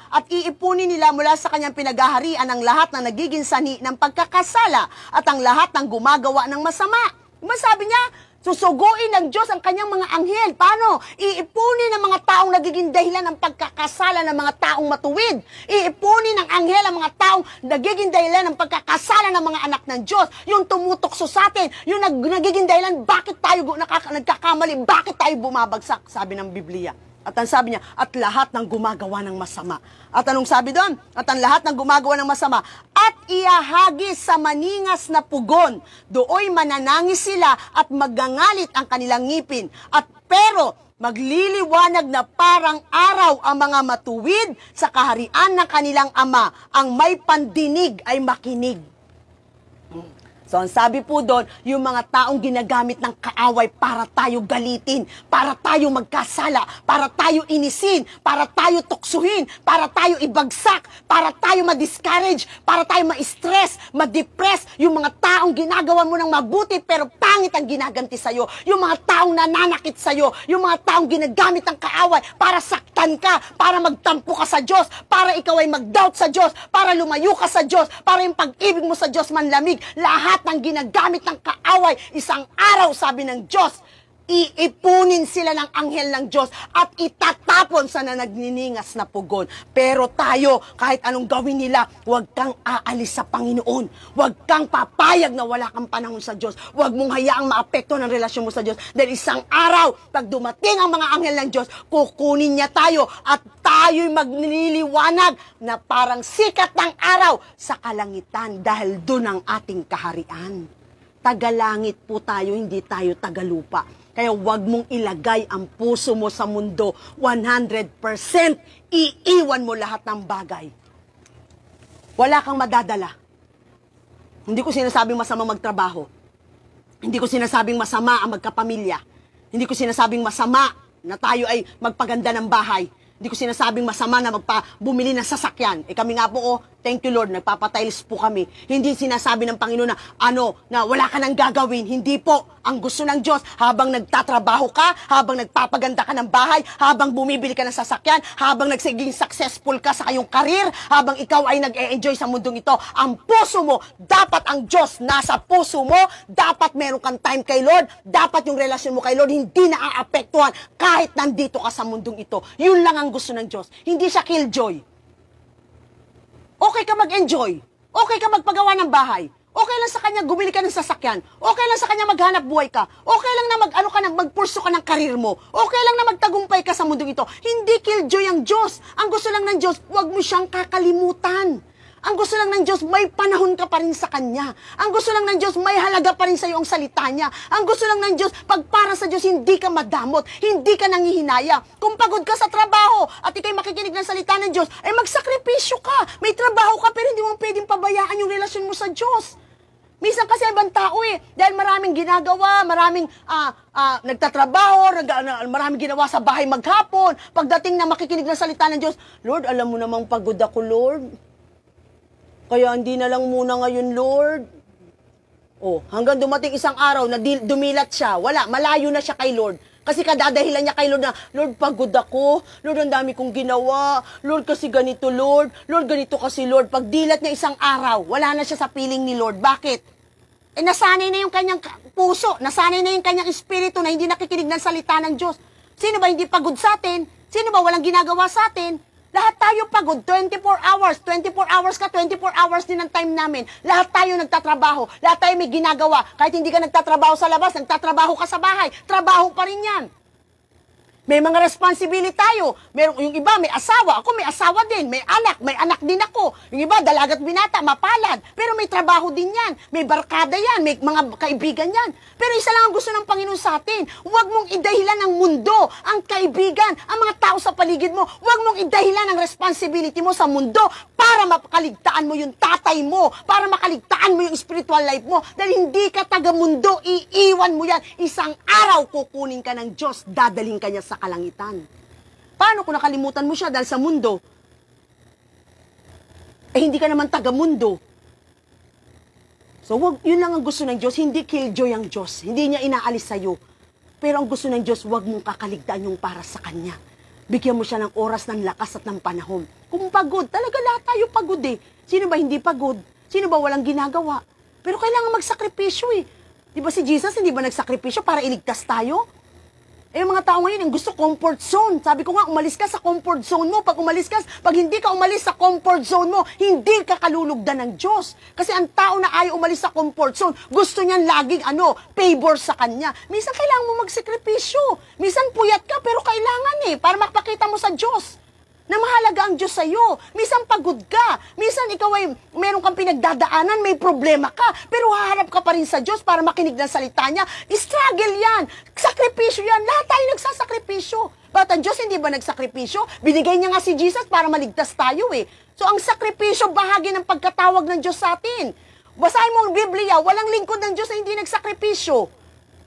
mula sa kanyang pinaghaharian ang lahat ng nagiging sanhi ng pagkakasala at ang lahat ng gumagawa ng masama. Sabi niya, susuguin ng Diyos ang kanyang mga anghel. Paano? Iipunin ng mga taong nagiging dahilan ng pagkakasala ng mga taong matuwid. Iipunin ng anghel ang mga taong nagiging dahilan ng pagkakasala ng mga anak ng Diyos. Yung tumutukso sa atin, yung nagiging dahilan, bakit tayo nagkakamali, bakit tayo bumabagsak, sabi ng Biblia. At ang sabi niya, at lahat ng gumagawa ng masama. At anong sabi doon? At ang lahat ng gumagawa ng masama. At iahagis sa maningas na pugon. Dooy mananangis sila at magangalit ang kanilang ngipin. Pero magliliwanag na parang araw ang mga matuwid sa kaharian ng kanilang ama. Ang may pandinig ay makinig. So, ang sabi po doon, yung mga taong ginagamit ng kaaway para tayo galitin, para tayo magkasala, para tayo inisin, para tayo tuksuhin, para tayo ibagsak, para tayo ma-discourage, para tayo ma-stress, ma-depress, yung mga taong ginagawa mo ng mabuti pero pangit ang ginaganti sa'yo, yung mga taong nananakit sa'yo, yung mga taong ginagamit ng kaaway para saktan ka, para magtampo ka sa Diyos, para ikaw ay mag-doubt sa Diyos, para lumayo ka sa Diyos, para yung pag-ibig mo sa Diyos manlamig, lahat ng ginagamit ng kaaway, isang araw, sabi ng Diyos, iipunin sila ng anghel ng Diyos at itatapon sa nagniningas na pugon. Pero tayo, kahit anong gawin nila, huwag kang aalis sa Panginoon. Huwag kang papayag na wala kang panahon sa Diyos. Huwag mong hayaang maapekto ng relasyon mo sa Diyos. Dahil isang araw, pag dumating ang mga anghel ng Diyos, kukunin niya tayo at tayo'y magliliwanag na parang sikat ng araw sa kalangitan dahil doon ang ating kaharian. Tagalangit po tayo, hindi tayo tagalupa. Kaya huwag mong ilagay ang puso mo sa mundo 100%. Iiwan mo lahat ng bagay. Wala kang madadala. Hindi ko sinasabing masama magtrabaho. Hindi ko sinasabing masama ang magkapamilya. Hindi ko sinasabing masama na tayo ay magpaganda ng bahay. Hindi ko sinasabing masama na bumili ng sasakyan. Kami nga po, thank you Lord, nagpapatiles po kami. Hindi sinasabi ng Panginoon na wala ka nang gagawin. Hindi po. Ang gusto ng Diyos, habang nagtatrabaho ka, habang nagpapaganda ka ng bahay, habang bumibili ka ng sasakyan, habang nagsiging successful ka sa iyong karir, habang ikaw ay nag-e-enjoy sa mundong ito, ang puso mo, dapat ang Diyos nasa puso mo, dapat meron kang time kay Lord, dapat yung relasyon mo kay Lord hindi naaapektuhan kahit nandito ka sa mundong ito. Yun lang ang gusto ng Diyos. Hindi siya killjoy. Okay ka mag-enjoy. Okay ka magpagawa ng bahay. Okay lang sa kanya gumili ka ng sasakyan. Okay lang sa kanya maghanap buhay ka. Okay lang na magpurso ka ng karir mo. Okay lang na magtagumpay ka sa mundong ito. Hindi killjoy ang Diyos. Ang gusto lang ng Diyos, huwag mo siyang kakalimutan. Ang gusto lang ng Diyos, may panahon ka pa rin sa Kanya. Ang gusto lang ng Diyos, may halaga pa rin sa iyo ang salita niya. Ang gusto lang ng Diyos, pag para sa Diyos, hindi ka madamot, hindi ka nangihinaya. Kung pagod ka sa trabaho at ikay makikinig ng salita ng Diyos, ay magsakripisyo ka. May trabaho ka, pero hindi mo pwedeng pabayaan yung relasyon mo sa Diyos. Minsan kasi ibang tao dahil maraming ginagawa, maraming nagtatrabaho, maraming ginawa sa bahay maghapon. Pagdating na makikinig ng salita ng Diyos, Lord, alam mo namang pagod ako, Lord. Kaya hindi na lang muna ngayon, Lord. Hanggang dumating isang araw na dumilat siya. Wala, malayo na siya kay Lord. Kasi kadadahilan niya kay Lord na, Lord, pagod ako. Lord, ang dami kong ginawa. Lord, kasi ganito, Lord. Lord, ganito kasi, Lord. Pag dilat niya isang araw, wala na siya sa piling ni Lord. Bakit? Nasanay na yung kanyang puso. Nasanay na yung kanyang espiritu na hindi nakikinig ng salita ng Diyos. Sino ba hindi pagod sa atin? Sino ba walang ginagawa sa atin? Lahat tayo pagod, 24 hours. 24 hours ka, 24 hours din ang time namin. Lahat tayo nagtatrabaho. Lahat tayo may ginagawa. Kahit hindi ka nagtatrabaho sa labas, nagtatrabaho ka sa bahay. Trabaho pa rin yan. May mga responsibility tayo. Yung iba may asawa, ako may asawa din. May anak din ako. Yung iba dalagat binata, mapalad. Pero may trabaho din yan. May barkada yan, may mga kaibigan yan. Pero isa lang ang gusto ng Panginoon sa atin. Huwag mong idahilan ang mundo, ang kaibigan, ang mga tao sa paligid mo. Huwag mong idahilan ang responsibility mo sa mundo para makaligtaan mo yung tatay mo, para makaligtaan mo yung spiritual life mo. Dahil hindi ka taga-mundo, iiwan mo yan. Isang araw kukunin ka ng Diyos, dadalhin ka niya sa kalangitan. Paano kung nakalimutan mo siya dahil sa mundo? Hindi ka naman taga-mundo. So, yun lang ang gusto ng Diyos. Hindi killjoy ang Diyos. Hindi niya inaalis sa'yo. Pero ang gusto ng Diyos, huwag mong kakaligtaan yung para sa Kanya. Bigyan mo siya ng oras, ng lakas at ng panahon. Kung pagod, talaga lahat tayo pagod Sino ba hindi pagod? Sino ba walang ginagawa? Pero kailangan magsakripisyo Di ba si Jesus, hindi ba nagsakripisyo para iligtas tayo? Yung mga tao ngayon, yung gusto comfort zone. Sabi ko nga, umalis ka sa comfort zone mo. Pag hindi ka umalis sa comfort zone mo, hindi ka kalulugdan ng Diyos. Kasi ang tao na ayaw umalis sa comfort zone, gusto niyan laging favor sa kanya. Minsan kailangan mo magsakripisyo. Minsan puyat ka, pero kailangan para makapakita mo sa Diyos na mahalaga ang Diyos sa'yo. Minsan pagod ka. Minsan ikaw ay meron kang pinagdadaanan, may problema ka. Pero haharap ka pa rin sa Diyos para makinig ng salita niya. Struggle yan. Sakripisyo yan. Lahat tayo nagsasakripisyo. But ang Diyos hindi ba nagsakripisyo? Binigay niya nga si Jesus para maligtas tayo So ang sakripisyo, bahagi ng pagkatawag ng Diyos sa atin. Basahin mo ang Biblia, walang lingkod ng Diyos na hindi nagsakripisyo.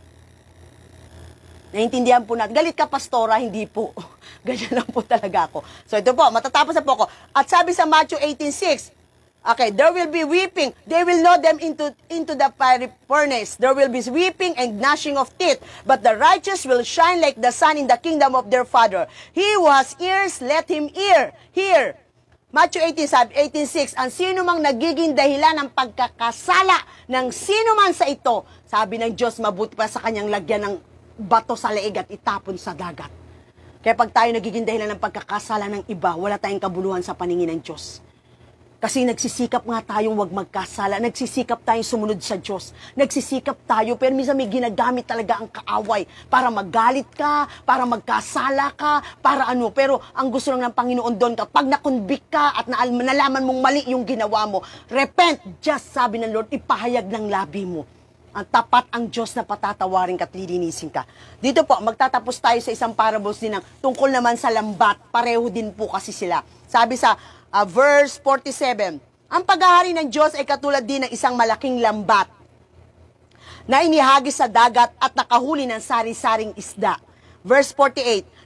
Naintindihan po natin. Galit ka, pastora? Hindi po. Ganyan lang po talaga ako. So ito po, matatapos na po ako. At sabi sa Matthew 18:6, okay, there will be weeping. They will load them into the fiery furnace. There will be weeping and gnashing of teeth. But the righteous will shine like the sun in the kingdom of their Father. He who has ears, let him hear. Matthew 18:6, ang sino mang nagiging dahilan ng pagkakasala ng sino man sa ito, sabi ng Diyos, mabuti pa sa kanyang lagyan ng bato sa leeg at itapon sa dagat. Kaya pag tayo nagiging dahilan ng pagkakasala ng iba, wala tayong kabuluhan sa paningin ng Diyos. Kasi nagsisikap nga tayong wag magkasala, nagsisikap tayong sumunod sa Diyos, nagsisikap tayo, pero minsan may ginagamit talaga ang kaaway para magalit ka, para magkasala ka, para pero ang gusto lang ng Panginoon doon, kapag nakonvict ka at nalaman mong mali yung ginawa mo, repent, just sabi ng Lord, ipahayag ng labi mo. Ang tapat ang Diyos na patatawarin ka at lilinisin ka. Dito po, magtatapos tayo sa isang parables din ng tungkol naman sa lambat. Pareho din po kasi sila. Sabi sa verse 47, ang paghahari ng Diyos ay katulad din ng isang malaking lambat na inihagis sa dagat at nakahuli ng sari-saring isda. Verse 48,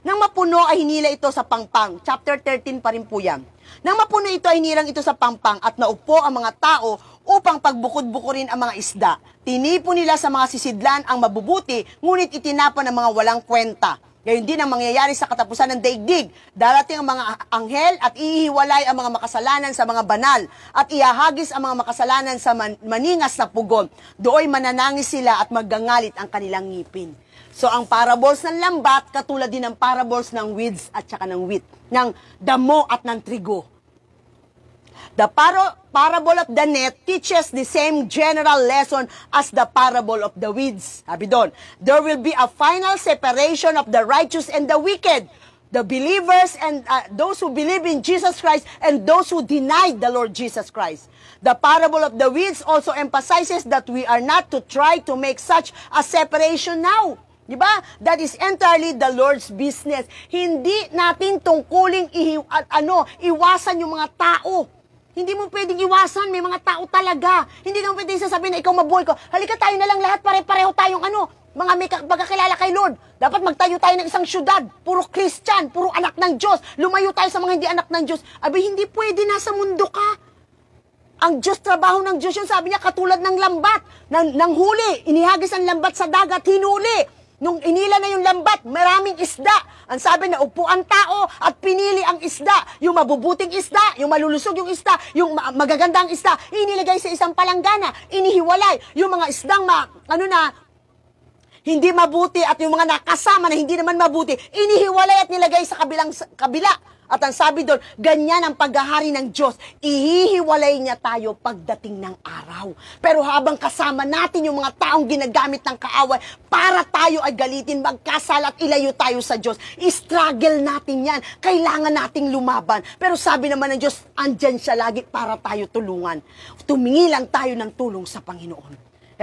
Nang mapuno ay hinila ito sa pangpang. Chapter 13 pa rin po yan. Nang mapuno ito ay hinilang ito sa pangpang at naupo ang mga tao upang pagbukod-bukurin ang mga isda. Tinipo nila sa mga sisidlan ang mabubuti, ngunit itinapon ang mga walang kwenta. Gayon din ang mangyayari sa katapusan ng daigdig. Darating ang mga anghel at ihiwalay ang mga makasalanan sa mga banal at ihahagis ang mga makasalanan sa maningas na pugon. Dooy mananangis sila at maggangalit ang kanilang ngipin. So ang parables ng lambat, katulad din ng parables ng weeds at saka ng wheat, ng damo at ng trigo. The parable of the net teaches the same general lesson as the parable of the weeds. Sabi doon, there will be a final separation of the righteous and the wicked, the believers and those who believe in Jesus Christ and those who denied the Lord Jesus Christ. The parable of the weeds also emphasizes that we are not to try to make such a separation now. Diba? That is entirely the Lord's business. Hindi natin tungkuling iwasan yung mga tao. Hindi mo pwedeng iwasan, may mga tao talaga. Hindi mo pwedeng sasabihin na ikaw mabuhay ko. Halika tayo na lang lahat, pare-pareho tayong mga may pagkakilala kay Lord. Dapat magtayo tayo ng isang syudad, puro Christian, puro anak ng Diyos. Lumayo tayo sa mga hindi anak ng Diyos. Abi, hindi pwede, nasa mundo ka. Ang Diyos, trabaho ng Diyos yun, sabi niya, katulad ng lambat, ng huli. Inihagis ang lambat sa dagat, hinuli. Nung inila na yung lambat, maraming isda. Ang sabi na upo ang tao at pinili ang isda. Yung mabubuting isda, yung malulusog yung isda, yung magagandang isda, inilagay sa isang palanggana, inihiwalay. Yung mga isdang hindi mabuti at yung mga nakasama na hindi naman mabuti, inihiwalay at nilagay sa kabila. At ang sabi doon, ganyan ang paghahari ng Diyos. Ihihiwalay niya tayo pagdating ng araw. Pero habang kasama natin yung mga taong ginagamit ng kaaway, para tayo ay galitin, magkasala at ilayo tayo sa Diyos. I-struggle natin yan. Kailangan nating lumaban. Pero sabi naman ng Diyos, andyan siya lagi para tayo tulungan. Tumingi lang tayo ng tulong sa Panginoon.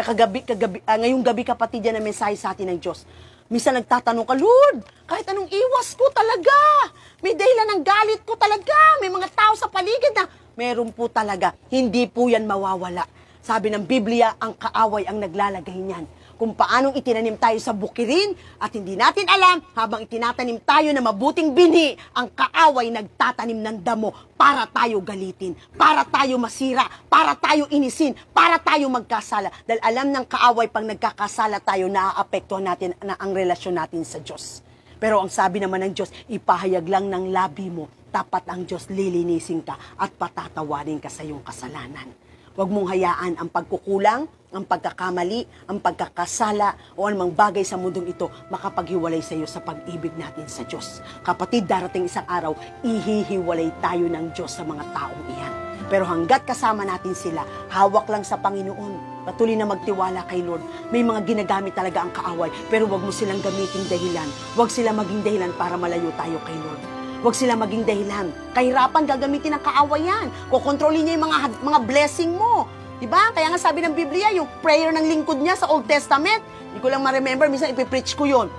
Ngayong gabi kapatid, yan ang mensahe sa atin ng Diyos. Minsan nagtatanong ka, Lord, kahit anong iwas ko talaga. May dahilan ng galit ko talaga. May mga tao sa paligid na meron po talaga. Hindi po yan mawawala. Sabi ng Biblia, ang kaaway ang naglalagay niyan. Kung paanong itinanim tayo sa bukirin at hindi natin alam, habang itinatanim tayo na mabuting binhi, ang kaaway nagtatanim ng damo para tayo galitin, para tayo masira, para tayo inisin, para tayo magkasala. Dahil alam ng kaaway, pag nagkakasala tayo, naaapektuhan natin na ang relasyon natin sa Diyos. Pero ang sabi naman ng Diyos, ipahayag lang ng labi mo, tapat ang Diyos, lilinisin ka at patatawarin ka sa iyong kasalanan. Huwag mong hayaan ang pagkukulang, ang pagkakamali, ang pagkakasala o anumang bagay sa mundong ito makapaghiwalay sa iyo sa pag-ibig natin sa Diyos. Kapatid, darating isang araw, ihihiwalay tayo ng Diyos sa mga taong iyan. Pero hanggat kasama natin sila, hawak lang sa Panginoon. Patuloy na magtiwala kay Lord. May mga ginagamit talaga ang kaaway, pero huwag mo silang gamiting dahilan. Huwag sila maging dahilan para malayo tayo kay Lord. Huwag sila maging dahilan. Kahirapan gagamitin ng kaaway yan. Kukontrolin niya yung mga blessing mo. Diba? Kaya nga sabi ng Biblia, yung prayer ng lingkod niya sa Old Testament, hindi ko lang ma-remember, minsan ipipreach ko yun.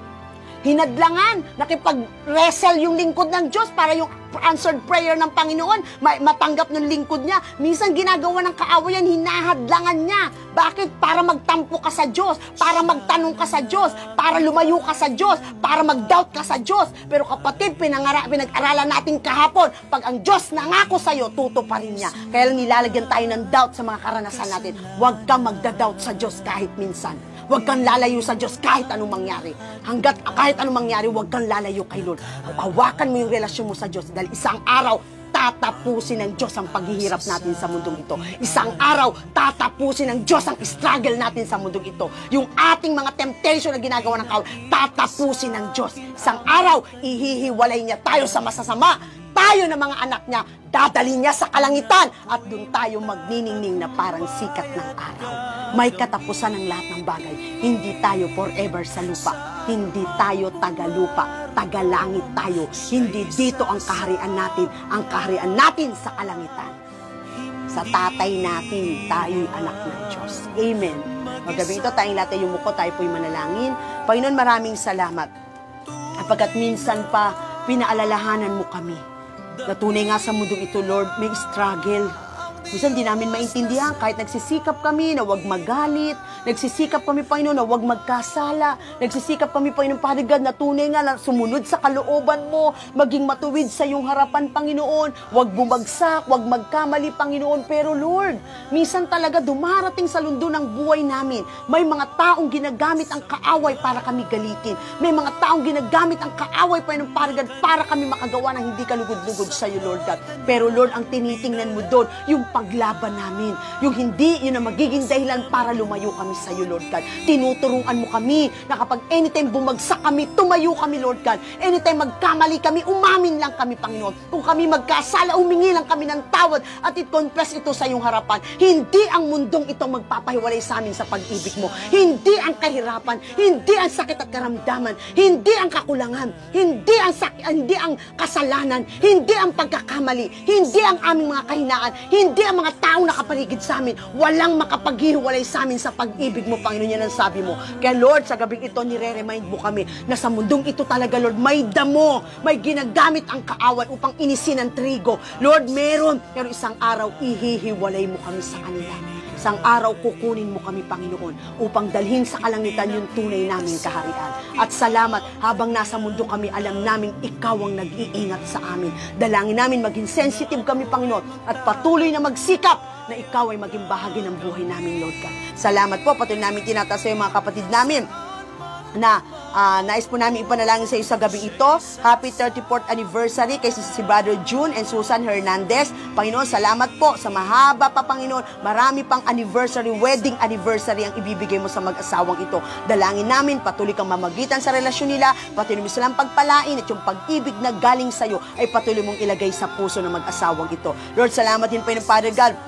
Hinadlangan, nakipag-wrestle yung lingkod ng Diyos para yung answered prayer ng Panginoon, matanggap ng lingkod niya. Minsan ginagawa ng kaaway yan, hinahadlangan niya. Bakit? Para magtampo ka sa Diyos, para magtanong ka sa Diyos, para lumayo ka sa Diyos, para mag-doubt ka sa Diyos. Pero kapatid, pinag-aralan natin kahapon, pag ang Diyos nangako sa iyo, tutuparin niya. Kaya lang nilalagyan tayo ng doubt sa mga karanasan natin. Huwag kang magda-doubt sa Diyos kahit minsan. Huwag kang lalayo sa Diyos kahit anong mangyari. Kahit anong mangyari, huwag kang lalayo kay Lord. Hawakan mo yung relasyon mo sa Diyos dahil isang araw, tatapusin ng Diyos ang paghihirap natin sa mundong ito. Isang araw, tatapusin ng Diyos ang struggle natin sa mundong ito. Yung ating mga temptation na ginagawa ng kaaway, tatapusin ng Diyos. Isang araw, ihihiwalay niya tayo sa masasama. Tayo na mga anak niya, dadalhin niya sa kalangitan at doon tayo magniningning na parang sikat ng araw. May katapusan ng lahat ng bagay. Hindi tayo forever sa lupa. Hindi tayo taga-lupa. Taga-langit tayo. Hindi dito ang kaharian natin. Ang kaharian natin sa kalangitan. Sa tatay natin, tayo'y anak ng Diyos. Amen. Magabi ito, tayong lahat ay yumuko, tayo po'y manalangin. Panginoon, maraming salamat. Apagkat minsan pa, pinaalalahanan mo kami. Na tunay nga sa mundong ito, Lord, may struggle. Minsan di namin maintindihan kahit nagsisikap kami na huwag magalit, nagsisikap kami, Panginoon, na huwag magkasala, nagsisikap kami, Panginoon, Padre God, na tunay nga na sumunod sa kalooban mo, maging matuwid sa iyong harapan, Panginoon, huwag bumagsak, huwag magkamali, Panginoon. Pero Lord, minsan talaga dumarating sa lundo ng buhay namin, may mga taong ginagamit ang kaaway para kami galitin, may mga taong ginagamit ang kaaway, Panginoon, Padre God, para kami makagawa ng hindi kalugod-lugod sa iyo, Lord God. Pero Lord, ang tinitingnan mo doon, yung paglaban namin, yung hindi, yun ang magiging dahilan para lumayo kami sa iyo, Lord God. Tinuturuan mo kami na kapag anytime bumagsak kami, tumayo kami, Lord God. Anytime magkamali kami, umamin lang kami, Panginoon. Kung kami magkasala, humingi lang kami ng tawad at i-confess ito sa iyong harapan. Hindi ang mundong ito magpapahiwalay sa amin sa pag-ibig mo. Hindi ang kahirapan, hindi ang sakit at karamdaman, hindi ang kakulangan, hindi ang kasalanan, hindi ang pagkakamali, hindi ang aming mga kahinaan, hindi ang mga taong nakapaligid sa amin. Walang makapaghiwalay sa amin sa pag-ibig mo, Panginoon, yan ang sabi mo. Kaya Lord, sa gabing ito, nire-remind mo kami na sa mundong ito talaga, Lord, may damo, may ginagamit ang kaawan upang inisin ang trigo. Lord, meron, pero isang araw, ihihiwalay mo kami sa kanila. Isang araw, kukunin mo kami, Panginoon, upang dalhin sa kalangitan yung tunay naming kaharian. At salamat, habang nasa mundo kami, alam naming ikaw ang nag-iingat sa amin. Dalangin namin, maging sensitive kami, Panginoon, at patuloy na magsikap na ikaw ay maging bahagi ng buhay namin, Lord God. Salamat po, patuloy namin tinataas sa iyo, mga kapatid namin, na nais po namin ipanalangin sa iyo sa gabi ito. Happy 34th anniversary kay si Brother June and Susan Hernandez. Panginoon, salamat po sa mahaba pa, Panginoon. Marami pang anniversary, wedding anniversary ang ibibigay mo sa mag-asawang ito. Dalangin namin, patuloy kang mamagitan sa relasyon nila, patuloy mo silang pagpalain at yung pag-ibig na galing sa iyo ay patuloy mong ilagay sa puso ng mag-asawang ito. Lord, salamat din po, Panginoon, Father God,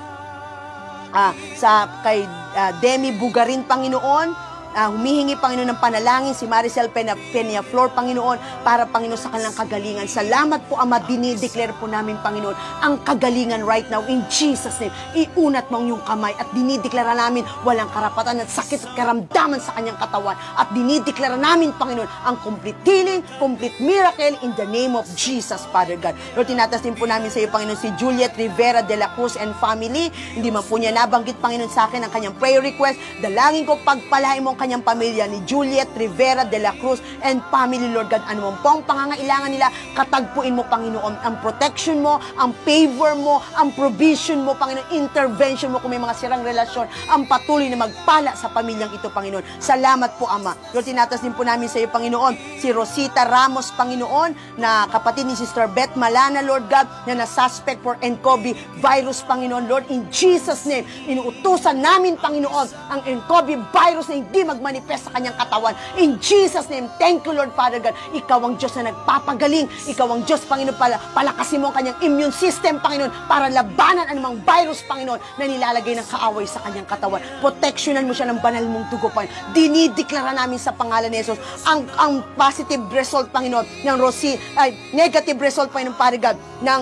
kay Demi Bugarin, Panginoon. Humihingi, Panginoon, ng panalangin si Maricel Peña Flor, Panginoon, para, Panginoon, sa kanilang kagalingan. Salamat po, Ama, dinideclare po namin, Panginoon, ang kagalingan right now in Jesus' name. Iunat mo ang iyong kamay at dinideklara namin walang karapatan at sakit at karamdaman sa kanyang katawan. At dinideklara namin, Panginoon, ang complete healing, complete miracle in the name of Jesus, Father God. Lord, tinatas din po namin sa iyo, Panginoon, si Juliet Rivera de la Cruz and family. Hindi man po niya nabanggit, Panginoon, sa akin ang kanyang prayer request. Dalangin ko, pagpalain mo kanyang pamilya ni Juliet Rivera de la Cruz and family, Lord God. Ano mo pong pangangailangan nila, katagpuin mo, Panginoon, ang protection mo, ang favor mo, ang provision mo, Panginoon, intervention mo kung may mga sirang relasyon, ang patuloy na magpala sa pamilyang ito, Panginoon. Salamat po, Ama. Lord, tinatas din po namin sa iyo, Panginoon, si Rosita Ramos, Panginoon, na kapatid ni Sister Beth Malana, Lord God, na na-suspect for nCoV virus, Panginoon. Lord, in Jesus' name, inuutusan namin, Panginoon, ang nCoV virus na hindi magmanifest sa kanyang katawan. In Jesus' name, thank you, Lord, Father God. Ikaw ang Diyos na nagpapagaling. Ikaw ang Diyos, Panginoon, palakasin mo ang kanyang immune system, Panginoon, para labanan anumang virus, Panginoon, na nilalagay ng kaaway sa kanyang katawan. Protectionan mo siya ng banal mong dugo, Panginoon. Dinideklara namin sa pangalan ni Jesus ang positive result, Panginoon, ng negative result, Panginoon, Father God,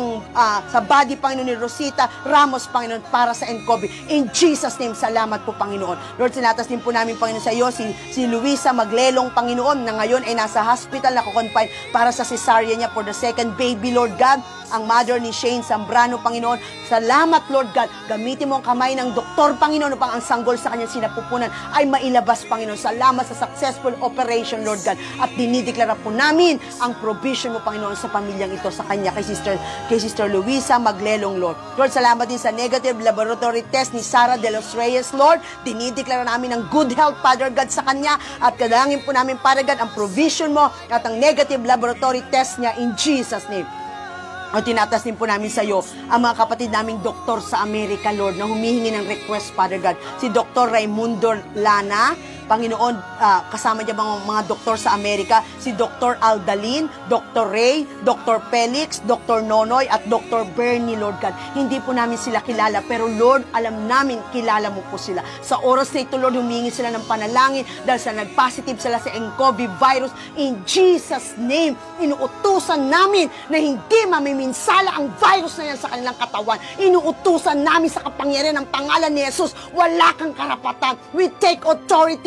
sa body, Panginoon, ni Rosita Ramos, Panginoon, para sa nCoV. In Jesus' name, salamat po, Panginoon. Lord, sinatas din po namin, Panginoon, sa iyo si Luisa Maglelong, Panginoon, na ngayon ay nasa hospital, nako-confine para sa cesarean niya for the second baby, Lord God. Ang mother ni Shane Zambrano, Panginoon. Salamat, Lord God. Gamitin mo ang kamay ng doktor, Panginoon, upang ang sanggol sa kanyang sinapupunan ay mailabas, Panginoon. Salamat sa successful operation, Lord God. At dinideklara po namin ang provision mo, Panginoon, sa pamilyang ito, sa kanya, kay Sister Luisa Maglelong, Lord. Lord, salamat din sa negative laboratory test ni Sara de los Reyes, Lord. Dinideklara namin ang good health, Father God, sa kanya. At kadangin po namin, Father God, ang provision mo at ang negative laboratory test niya in Jesus' name. O tinatas din po namin sa iyo ang mga kapatid naming doktor sa Amerika, Lord, na humihingi ng request, Father God. Si Dr. Raimundo Lana, Panginoon, kasama niya mga doktor sa Amerika, si Dr. Aldalin, Dr. Ray, Dr. Felix, Dr. Nonoy, at Dr. Bernie, Lord God. Hindi po namin sila kilala, pero Lord, alam namin, kilala mo po sila. Sa oras na ito, Lord, humingi sila ng panalangin dahil sa nag-positive sila sa nCoV virus. In Jesus' name, inuutusan namin na hindi mamiminsala ang virus na yan sa kanilang katawan. Inuutusan namin sa kapangyarihan ng pangalan ni Jesus, wala kang karapatan. We take authority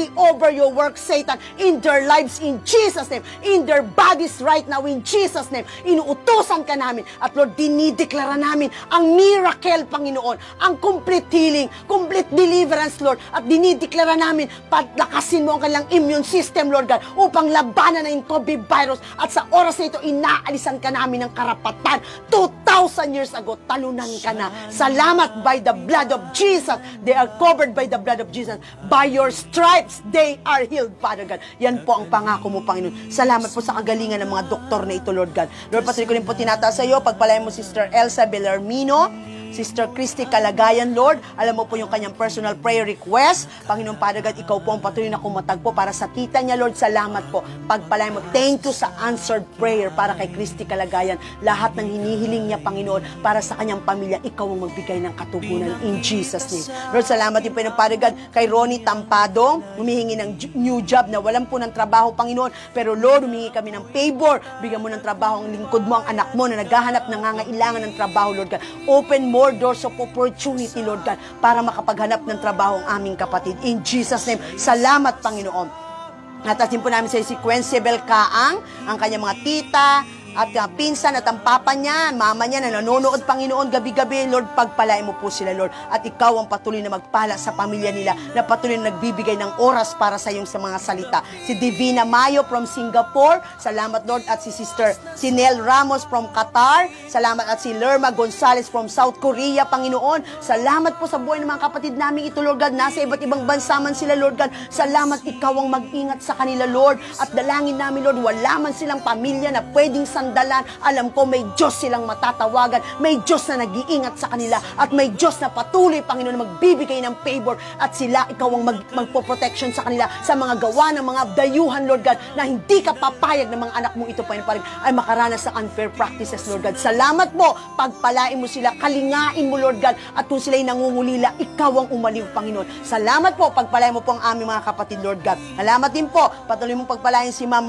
carry over your work, Satan, in their lives in Jesus' name, in their bodies right now in Jesus' name. Inuutosan ka namin at Lord, dinideklara namin ang miracle, Panginoon, ang complete healing, complete deliverance, Lord, at dinideklara namin, patlakasin mo ang kanilang immune system, Lord God, upang labanan na yung COVID virus, at sa oras na ito, inaalisan ka namin ng karapatan. 2,000 years ago, talunan ka na. Salamat, by the blood of Jesus, they are covered by the blood of Jesus. By your stripes, they are healed, Father God. Yan po ang pangako mo, Panginoon. Salamat po sa kagalingan ng mga doktor na ito, Lord God. Lord, patuloy ko rin po tinataas sa iyo, pagpalain mo Sister Elsa Bellarmino, Sister Christy Kalagayan, Lord. Alam mo po yung kanyang personal prayer request. Panginoon Father God, ikaw po ang patuloy na kumatagpo para sa tita niya, Lord. Salamat po. Pagpalain mo. Thank you sa answered prayer para kay Christy Kalagayan. Lahat ng hinihiling niya, Panginoon, para sa kanyang pamilya, ikaw ang magbigay ng katugunan in Jesus' name. Lord, salamat din po ng Father God kay Ronnie Tampado, humihingi ng new job na walang po ng trabaho, Panginoon. Pero Lord, humihingi kami ng favor. Bigyan mo ng trabaho ang lingkod mo, ang anak mo na naghahanap, nangangailangan ng trabaho, Lord God. Open more doors of opportunity, Lord God, para makapaghanap ng trabaho ang aming kapatid. In Jesus' name, salamat, Panginoon. Natasin po namin sa si Quencebel Kaang, ang kanyang mga tita, at pinsan at ang papa niya, mama niya na nanonood, Panginoon, gabi-gabi. Lord, pagpalain mo po sila, Lord. At ikaw ang patuloy na magpala sa pamilya nila, na patuloy na nagbibigay ng oras para sa iyong sa mga salita. Si Divina Mayo from Singapore, salamat, Lord. At si Sister Sinel Ramos from Qatar, salamat. At si Lerma Gonzalez from South Korea, Panginoon. Salamat po sa buhay ng mga kapatid namin ito, Lord God. Nasa iba't ibang bansa man sila, Lord God. Salamat, ikaw ang mag-ingat sa kanila, Lord. At dalangin namin, Lord, wala man silang pamilya na pwedeng sandalan. Alam ko may Diyos silang matatawagan, may Diyos na nag-iingat sa kanila, at may Diyos na patuloy, Panginoon, na magbibigay ng favor, at sila, ikaw ang magpo-protection sa kanila sa mga gawa ng mga dayuhan, Lord God, na hindi ka papayag ng mga anak mo ito, Panginoon, ay makaranas sa unfair practices, Lord God. Salamat mo, pagpalain mo sila, kalingain mo, Lord God, at kung sila'y nangungulila, ikaw ang umaliw, Panginoon. Salamat po, pagpalain mo po ang aming mga kapatid, Lord God. Salamat din po, patuloy mong pagpalain si Ma'am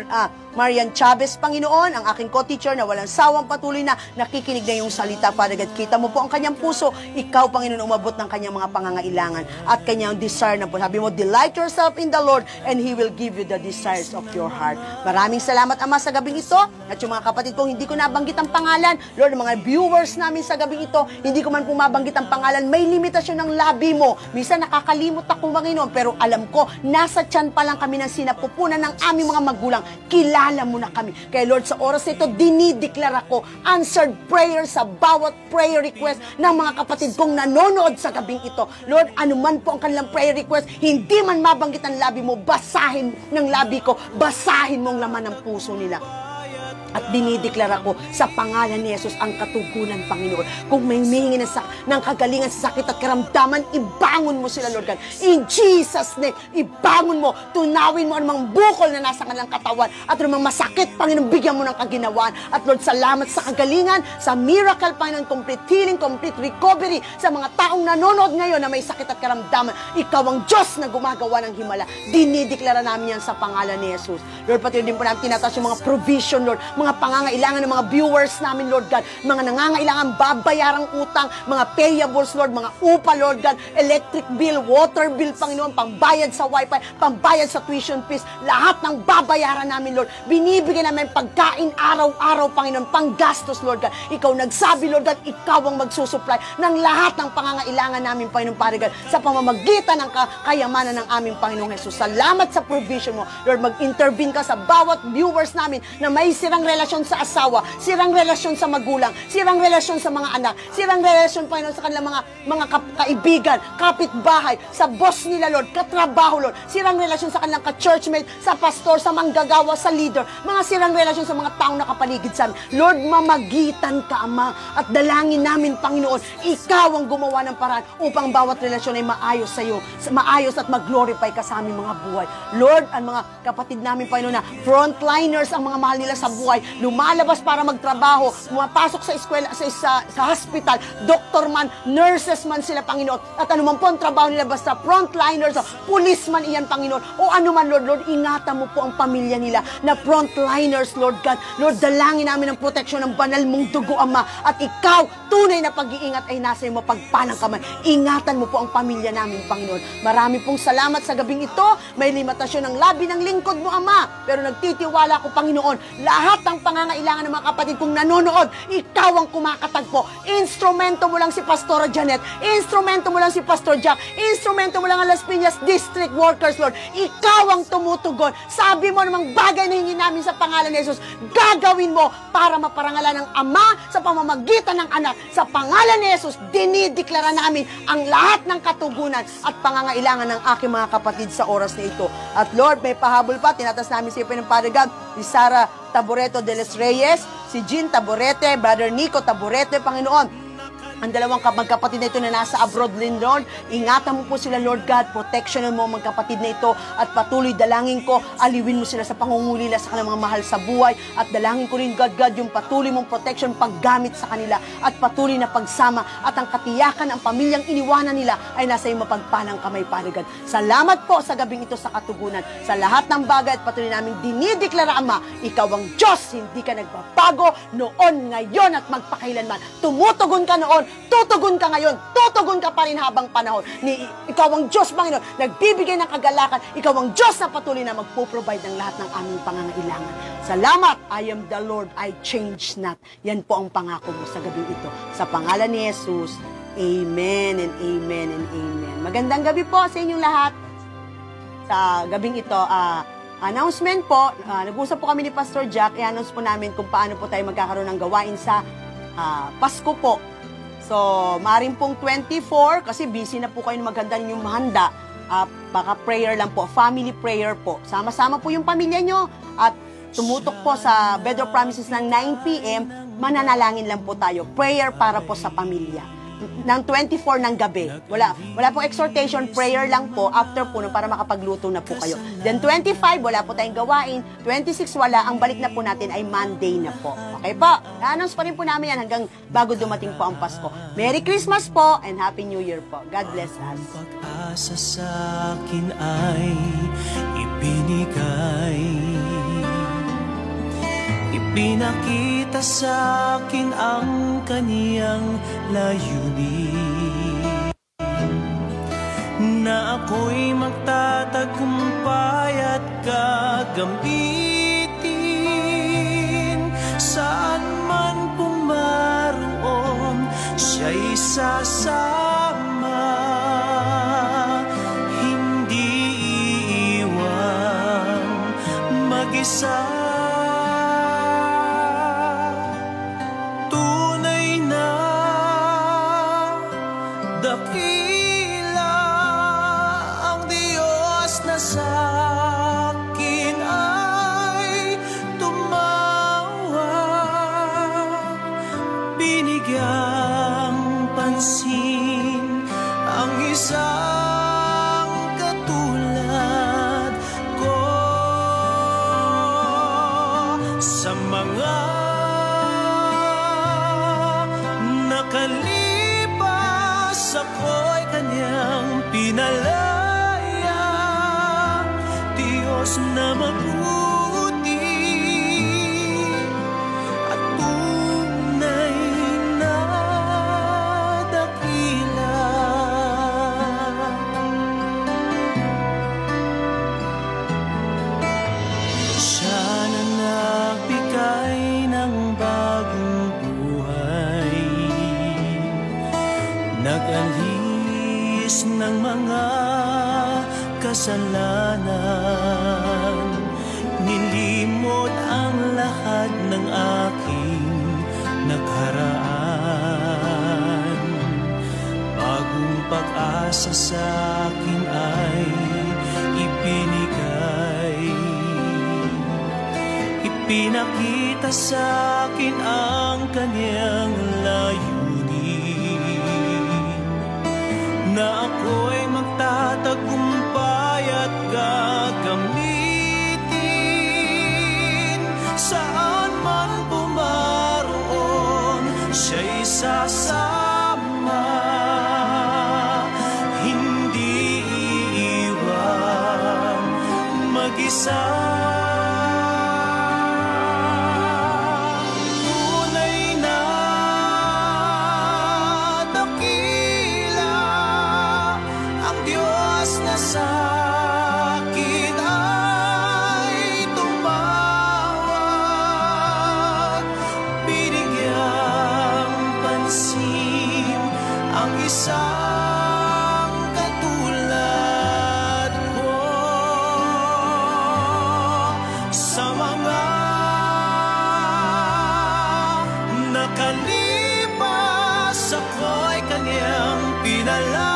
Marian Chavez, Panginoon, ang aking co-teacher na walang sawang patuloy na nakikinig na yung salita, Father God. Kita mo po ang kanyang puso. Ikaw, Panginoon, umabot ng kanyang mga pangangailangan at kanyang desire na po. Sabi mo, delight yourself in the Lord and He will give you the desires of your heart. Maraming salamat, Ama, sa gabing ito. At yung mga kapatid ko, hindi ko nabanggit ang pangalan. Lord, mga viewers namin sa gabing ito, hindi ko man pumabanggit ang pangalan. May limitasyon ng labi mo. Minsan nakakalimot ako, Panginoon, pero alam ko, nasa tiyan pa lang kami ng sinapupunan ng aming mga magulang. Kilala mo na kami. Kaya Lord, sa oras nito, dinideklara ko answered prayer sa bawat prayer request ng mga kapatid kong nanonood sa gabing ito. Lord, anuman po ang kanilang prayer request, hindi man mabanggit ang labi mo, basahin ng labi ko, basahin mo ang laman ng puso nila. At dinideklara ko sa pangalan ni Jesus ang katugunan, Panginoon. Kung may humihingi ng kagalingan sa sakit at karamdaman, ibangon mo sila, Lord God. In Jesus' name, ibangon mo, tunawin mo anumang bukol na nasa kanilang katawan at anumang masakit, Panginoon, bigyan mo ng kaginawaan. At Lord, salamat sa kagalingan, sa miracle, Panginoon, complete healing, complete recovery sa mga taong nanonood ngayon na may sakit at karamdaman. Ikaw ang Diyos na gumagawa ng himala. Dinideklara namin yan sa pangalan ni Jesus. Lord, pati din po namin tinataas yung mga provision, Lord, mga pangangailangan ng mga viewers namin, Lord God, mga nangangailangan babayarang utang, mga payables, Lord, mga upa, Lord God, electric bill, water bill, Panginoon, pambayad sa wifi, pambayad sa tuition fees, lahat ng babayaran namin, Lord. Binibigyan namin pagkain araw-araw, Panginoon, panggastos, Lord God. Ikaw nagsabi, Lord God, ikaw ang magsusupply ng lahat ng pangangailangan namin, Panginoon, Pare God, sa pamamagitan ng kayamanan ng aming Panginoong Jesus. Salamat sa provision mo, Lord. Mag-intervene ka sa bawat viewers namin na may sirang relasyon sa asawa, sirang relasyon sa magulang, sirang relasyon sa mga anak, sirang relasyon, Panginoon, sa kanilang mga kaibigan, kapitbahay, sa boss nila, Lord, katrabaho, Lord, sirang relasyon sa kanilang ka-churchmate, sa pastor, sa manggagawa, sa leader, mga sirang relasyon sa mga taong nakapaligid sa amin. Lord, mamagitan ka, Ama, at dalangin namin, Panginoon, ikaw ang gumawa ng paraan upang bawat relasyon ay maayos sa iyo, maayos at mag-glorify ka sa aming mga buhay. Lord, ang mga kapatid namin, Panginoon, na frontliners ang mga mahal nila sa buhay, lumalabas para magtrabaho, pumapasok sa eskwela, sa hospital, doktor man, nurses man sila, Panginoon, at anuman po ang trabaho nila, basta frontliners, policeman iyan, Panginoon, o anuman, Lord, ingatan mo po ang pamilya nila na frontliners, Lord God. Lord, dalangin namin ang proteksyon ng banal mong dugo, Ama, at ikaw, tunay na pag-iingat ay nasa iyo mapagpalang kamay. Ingatan mo po ang pamilya namin, Panginoon. Marami pong salamat sa gabing ito. May limitasyon ng labi ng lingkod mo, Ama, pero nagtitiwala ko, Panginoon, lahat ng pangangailangan ng mga kapatid kong nanonood, ikaw ang kumakatagpo. Instrumento mo lang si Pastora Janet, instrumento mo lang si Pastor Jack, instrumento mo lang ang Las Piñas District Workers, Lord. Ikaw ang tumutugon. Sabi mo namang bagay na hingin namin sa pangalan ni Jesus, gagawin mo para maparangalan ng Ama sa pamamagitan ng Anak. Sa pangalan ni Jesus, dinideklara namin ang lahat ng katugunan at pangangailangan ng aking mga kapatid sa oras na ito. At Lord, may pahabol pa, tinatas namin si Pin ng Father God, si Sara Taboreto de los Reyes, si Jean Taborete, Brother Nico Taborete, Panginoon. Ang dalawang magkapatid na ito na nasa abroad din, Lord. Ingatan mo po sila, Lord God. Protectionan mo ang magkapatid na ito. At patuloy dalangin ko, aliwin mo sila sa pangungulila sa kanilang mga mahal sa buhay. At dalangin ko rin, God, yung patuloy mong protection paggamit sa kanila. At patuloy na pagsama. At ang katiyakan ng pamilyang iniwanan nila ay nasa iyong mapagpalang kamay, Father God. Salamat po sa gabing ito sa katugunan. Sa lahat ng bagay at patuloy namin dinideklara, Ama, ikaw ang Diyos. Hindi ka nagbabago noon, ngayon at magpakailanman. Tumutugon ka noon, tutugon ka ngayon, tutugon ka pa rin habang panahon. Ikaw ang Diyos, Panginoon, nagbibigay ng kagalakan. Ikaw ang Diyos na patuloy na magpo-provide ng lahat ng aming pangangailangan. Salamat, I am the Lord, I change not. Yan po ang pangako mo sa gabing ito. Sa pangalan ni Jesus, Amen and Amen and Amen. Magandang gabi po sa inyong lahat. Sa gabing ito, announcement po, nag-usap po kami ni Pastor Jack, i-announce po namin kung paano po tayo magkakaroon ng gawain sa Pasko po. So, maaaring pong 24, kasi busy na po kayo na maghanda ninyong mahanda. Baka prayer lang po, family prayer po. Sama-sama po yung pamilya nyo at tumutok po sa Bed of Promises ng 9 p.m. Mananalangin lang po tayo. Prayer para po sa pamilya. Ng 24 ng gabi. Wala pong exhortation, prayer lang po after po para makapagluto na po kayo. Then 25, wala po tayong gawain. 26, wala. Ang balik na po natin ay Monday na po. Okay po? Na-announce pa rin po namin yan hanggang bago dumating po ang Pasko. Merry Christmas po and Happy New Year po. God bless us. Pag-asa sa akin ay ibinigay, ipinakita sa akin ang kaniyang layunin, na ako'y magtatagumpay at gagamitin. Saan man pumaroon, siya'y sasama, hindi iiwan mag-isa. Dakila ang Diyos na sa akin ay tumawag, binigyang pansin ang isang katulad ko. Sa mga nakalipas ako'y kanyang pinalaya, Diyos na mabuti at tunay na dakila. Siya na nagbigay ng bagong buhay, nag-alis ng mga kasalanan, nilimot ang lahat ng aking nakaraan. Bagong pag-asa sa akin ay ibinigay, ipinakita sa akin ang kanyang layunin, na ako'y magtatagumpay at gagamitin. Saan man magsasama, hindi iiwan mag-isa. Tunay na dakila ang Diyos na sa akin ay tumawag, binigyang pansin ang isang katulad ko. Sa mga nakalipas ako'y kanyang pinala.